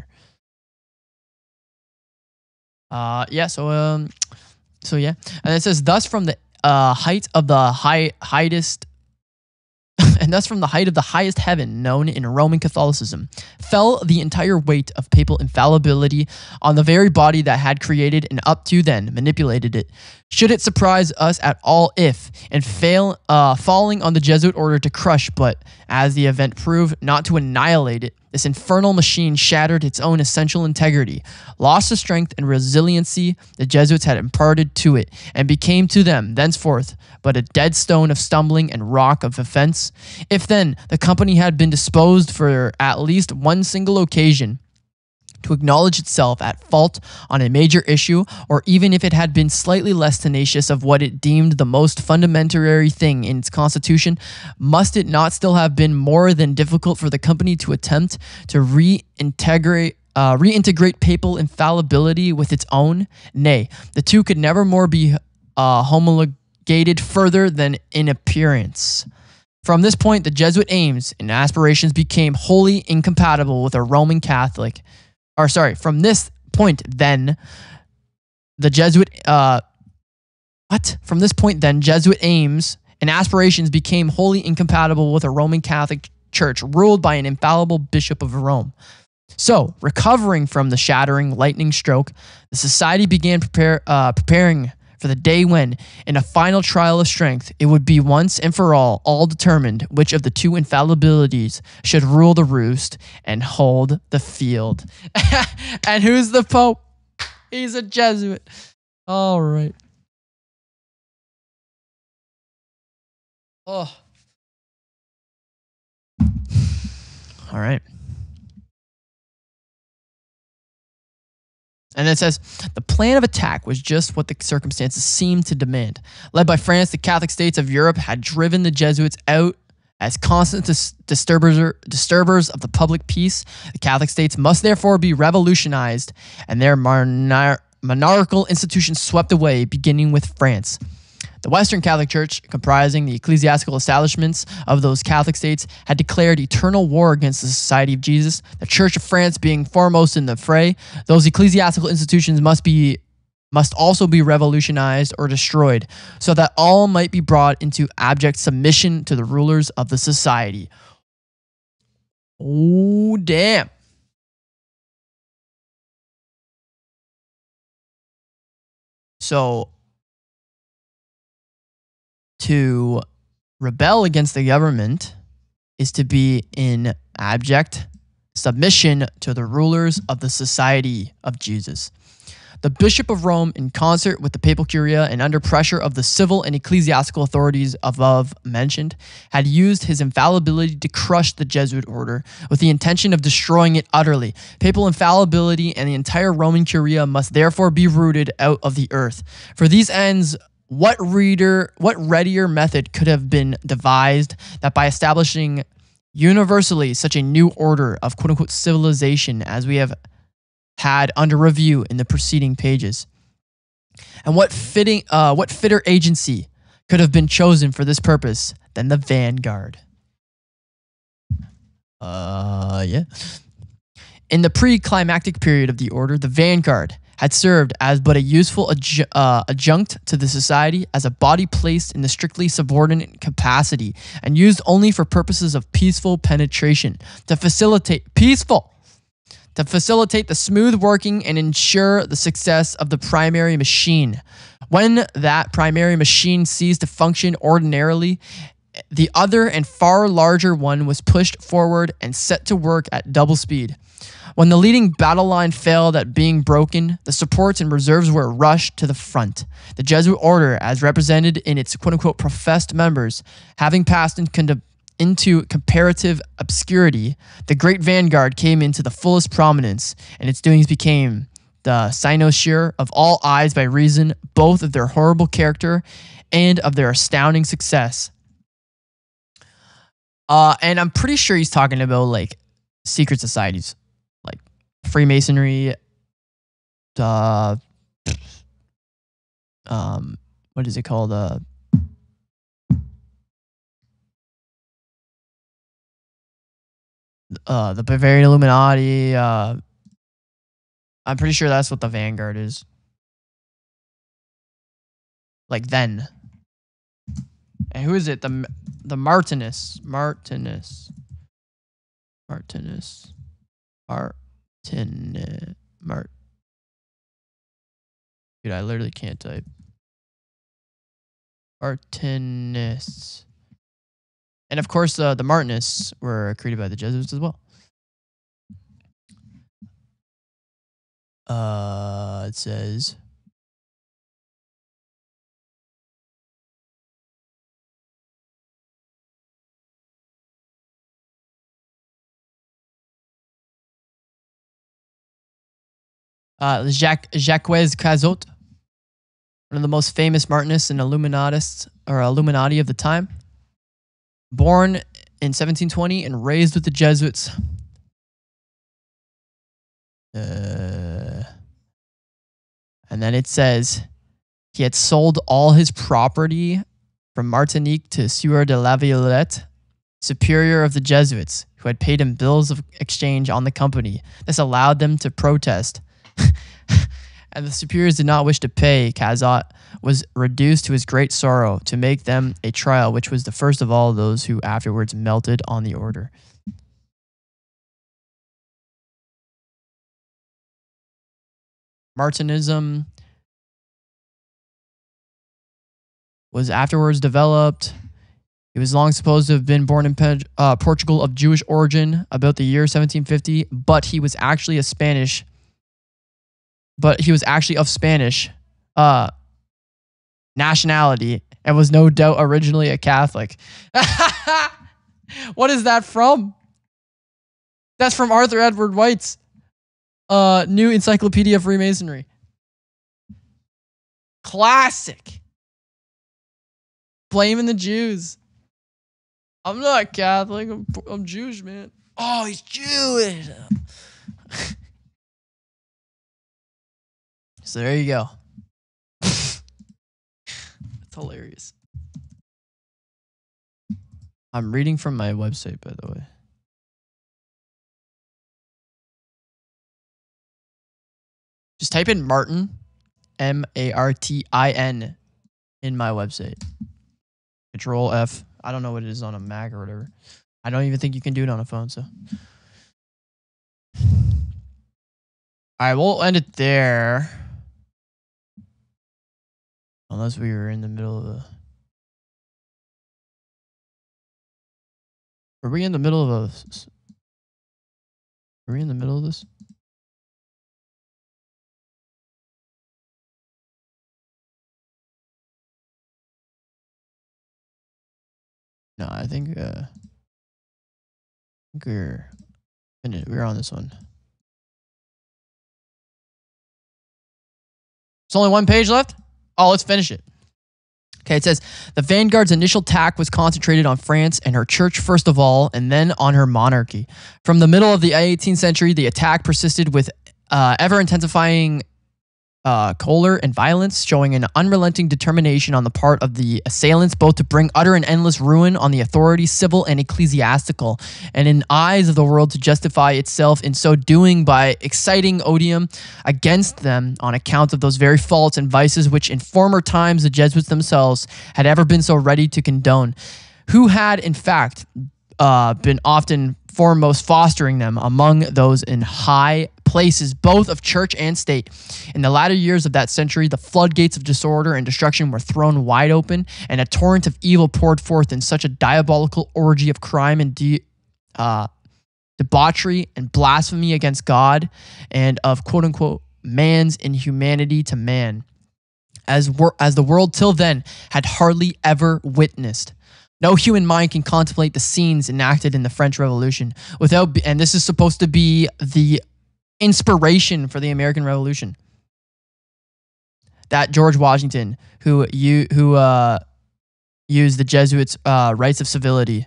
Yeah, so yeah. And it says, thus from the height of the highest and thus from the height of the highest heaven known in Roman Catholicism, fell the entire weight of papal infallibility on the very body that had created and up to then manipulated it. Should it surprise us at all if, and falling on the Jesuit order to crush, but, as the event proved, not to annihilate it, this infernal machine shattered its own essential integrity, lost the strength and resiliency the Jesuits had imparted to it, and became to them, thenceforth, but a dead stone of stumbling and rock of offense? If then the company had been disposed for at least one single occasion to acknowledge itself at fault on a major issue, or even if it had been slightly less tenacious of what it deemed the most fundamentary thing in its constitution, must it not still have been more than difficult for the company to attempt to reintegrate papal infallibility with its own? Nay, the two could never more be homologated further than in appearance. From this point, the Jesuit aims and aspirations became wholly incompatible with a Roman Catholic. From this point, then, Jesuit aims and aspirations became wholly incompatible with a Roman Catholic Church ruled by an infallible Bishop of Rome. So, recovering from the shattering lightning stroke, the society began preparing for the day when, in a final trial of strength, it would be once and for all determined which of the two infallibilities should rule the roost and hold the field. And who's the Pope? He's a Jesuit. All right. Oh. All right. And it says, the plan of attack was just what the circumstances seemed to demand. Led by France, the Catholic states of Europe had driven the Jesuits out as constant disturbers of the public peace. The Catholic states must therefore be revolutionized and their monarchical institutions swept away, beginning with France. The Western Catholic Church, comprising the ecclesiastical establishments of those Catholic states, had declared eternal war against the Society of Jesus. The Church of France being foremost in the fray, those ecclesiastical institutions must also be revolutionized or destroyed, so that all might be brought into abject submission to the rulers of the society. Oh, damn. So, to rebel against the government is to be in abject submission to the rulers of the Society of Jesus. The Bishop of Rome, in concert with the Papal Curia and under pressure of the civil and ecclesiastical authorities above mentioned, had used his infallibility to crush the Jesuit order with the intention of destroying it utterly. Papal infallibility and the entire Roman Curia must therefore be rooted out of the earth. For these ends, what readier method could have been devised that by establishing universally such a new order of quote-unquote civilization as we have had under review in the preceding pages? And what fitter agency could have been chosen for this purpose than the vanguard? Yeah. In the pre-climactic period of the order, the vanguard had served as but a useful adjunct to the society, as a body placed in the strictly subordinate capacity and used only for purposes of peaceful penetration, to facilitate the smooth working and ensure the success of the primary machine. When that primary machine ceased to function ordinarily, the other and far larger one was pushed forward and set to work at double speed. When the leading battle line failed at being broken, the supports and reserves were rushed to the front. The Jesuit order, as represented in its quote-unquote professed members, having passed into comparative obscurity, the great vanguard came into the fullest prominence, and its doings became the cynosure of all eyes by reason both of their horrible character and of their astounding success. And I'm pretty sure he's talking about like secret societies, like Freemasonry, what is it called? The Bavarian Illuminati. I'm pretty sure that's what the vanguard is. Like then. And who is it? The Martinists. Dude, I literally can't type. Martinists. And of course, the Martinists were created by the Jesuits as well. It says... Jacques Cazot, one of the most famous Martinists and Illuminati of the time. Born in 1720 and raised with the Jesuits. And then it says he had sold all his property from Martinique to Sieur de la Violette, superior of the Jesuits, who had paid him bills of exchange on the company. This allowed them to protest. And the superiors did not wish to pay. Cazot was reduced to his great sorrow to make them a trial, which was the first of all those who afterwards melted on the order. Martinism was afterwards developed. He was long supposed to have been born in Portugal of Jewish origin about the year 1750, but he was actually of Spanish nationality and was no doubt originally a Catholic. What is that from? That's from Arthur Edward White's New Encyclopedia of Freemasonry. Classic. Blaming the Jews. I'm not Catholic. I'm Jewish, man. Oh, he's Jewish. So there you go. That's hilarious. I'm reading from my website, by the way. Just type in Martin, Martin, in my website. Control F. I don't know what it is on a Mac or whatever. I don't even think you can do it on a phone, so. All right, we'll end it there. Unless we were in the middle of a... Are we in the middle of a... Are we in the middle of this? No, I think we're on this one. There's only one page left? Oh, let's finish it. Okay, it says, the vanguard's initial attack was concentrated on France and her church first of all, and then on her monarchy. From the middle of the 18th century, the attack persisted with ever-intensifying choler and violence, showing an unrelenting determination on the part of the assailants both to bring utter and endless ruin on the authorities, civil and ecclesiastical, and in eyes of the world to justify itself in so doing by exciting odium against them on account of those very faults and vices which in former times the Jesuits themselves had ever been so ready to condone, who had in fact been often foremost fostering them among those in high places, both of church and state. In the latter years of that century, the floodgates of disorder and destruction were thrown wide open, and a torrent of evil poured forth in such a diabolical orgy of crime and debauchery and blasphemy against God, and of quote-unquote man's inhumanity to man, as the world till then had hardly ever witnessed. No human mind can contemplate the scenes enacted in the French Revolution without, and this is supposed to be the inspiration for the American Revolution. That George Washington, who used the Jesuits' rights of civility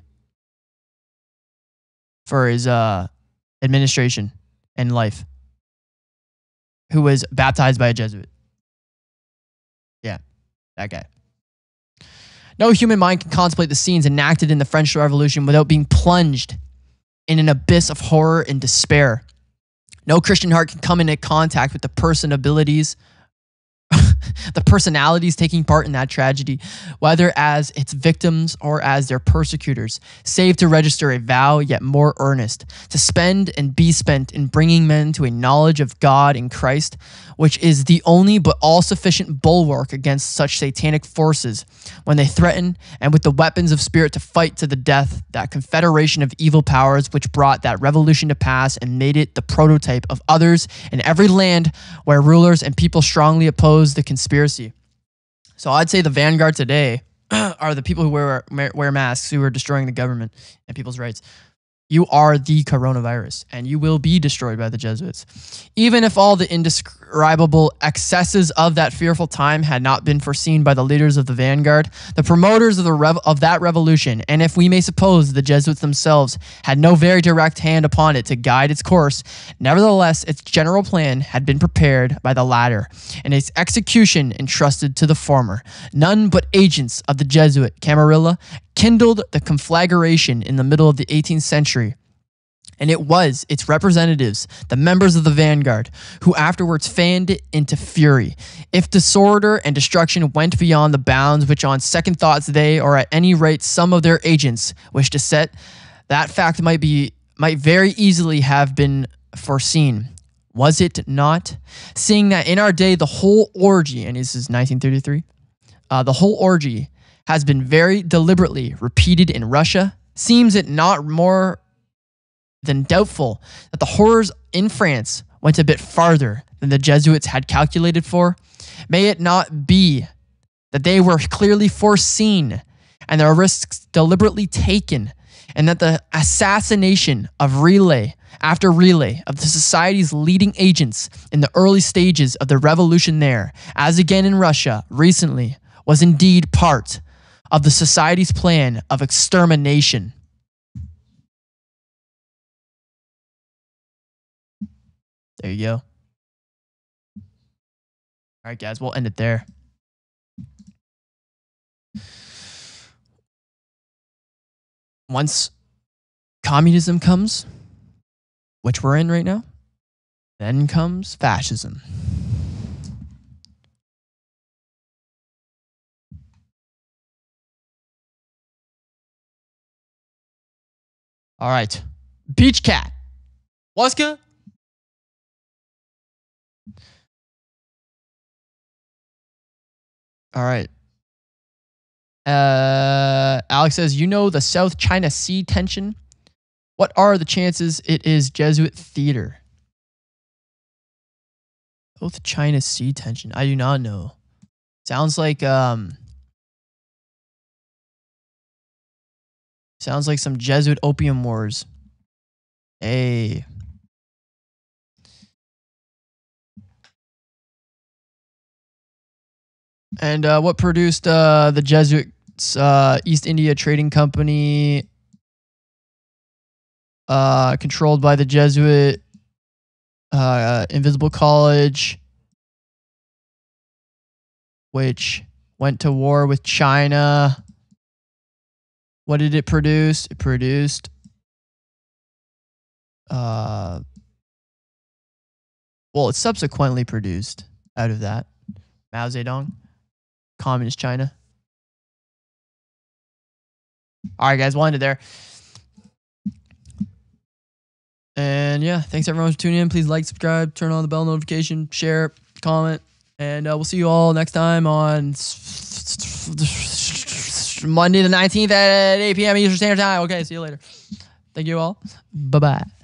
for his administration and life, who was baptized by a Jesuit. Yeah, that guy. No human mind can contemplate the scenes enacted in the French Revolution without being plunged in an abyss of horror and despair. No Christian heart can come into contact with the personalities taking part in that tragedy, whether as its victims or as their persecutors, save to register a vow yet more earnest, to spend and be spent in bringing men to a knowledge of God in Christ, which is the only but all-sufficient bulwark against such satanic forces when they threaten, and with the weapons of spirit to fight to the death, that confederation of evil powers which brought that revolution to pass and made it the prototype of others in every land where rulers and people strongly oppose the conspiracy. So I'd say the vanguard today are the people who wear masks, who are destroying the government and people's rights. You are the coronavirus, and you will be destroyed by the Jesuits. Even if all the indescribable excesses of that fearful time had not been foreseen by the leaders of the vanguard, the promoters of that revolution, and if we may suppose the Jesuits themselves had no very direct hand upon it to guide its course, nevertheless its general plan had been prepared by the latter, and its execution entrusted to the former. None but agents of the Jesuit Camarilla kindled the conflagration in the middle of the 18th century, and it was its representatives, the members of the vanguard, who afterwards fanned it into fury. If disorder and destruction went beyond the bounds which on second thoughts they, or at any rate some of their agents, wished to set, that fact might very easily have been foreseen. Was it not? Seeing that in our day the whole orgy, and this is 1933, the whole orgy has been very deliberately repeated in Russia, seems it not more than doubtful that the horrors in France went a bit farther than the Jesuits had calculated for? May it not be that they were clearly foreseen and their risks deliberately taken, and that the assassination of relay after relay of the society's leading agents in the early stages of the revolution there, as again in Russia recently, was indeed part of the society's plan of extermination? There you go. All right, guys, we'll end it there. Once communism comes, which we're in right now, then comes fascism. All right. Beach Cat. What's good? All right. Alex says, you know the South China Sea tension? What are the chances it is Jesuit theater? South China Sea tension. I do not know. Sounds like some Jesuit opium wars. Hey. And what produced the Jesuits East India Trading Company, controlled by the Jesuit Invisible College, which went to war with China? What did it produce? It produced well, it subsequently produced out of that Mao Zedong, Communist China. All right, guys, we'll end it there. And yeah, thanks everyone for tuning in. Please like, subscribe, turn on the bell notification, share, comment, and we'll see you all next time on Monday the 19th at 8 p.m. Eastern Standard Time. Okay, see you later. Thank you all. Bye-bye.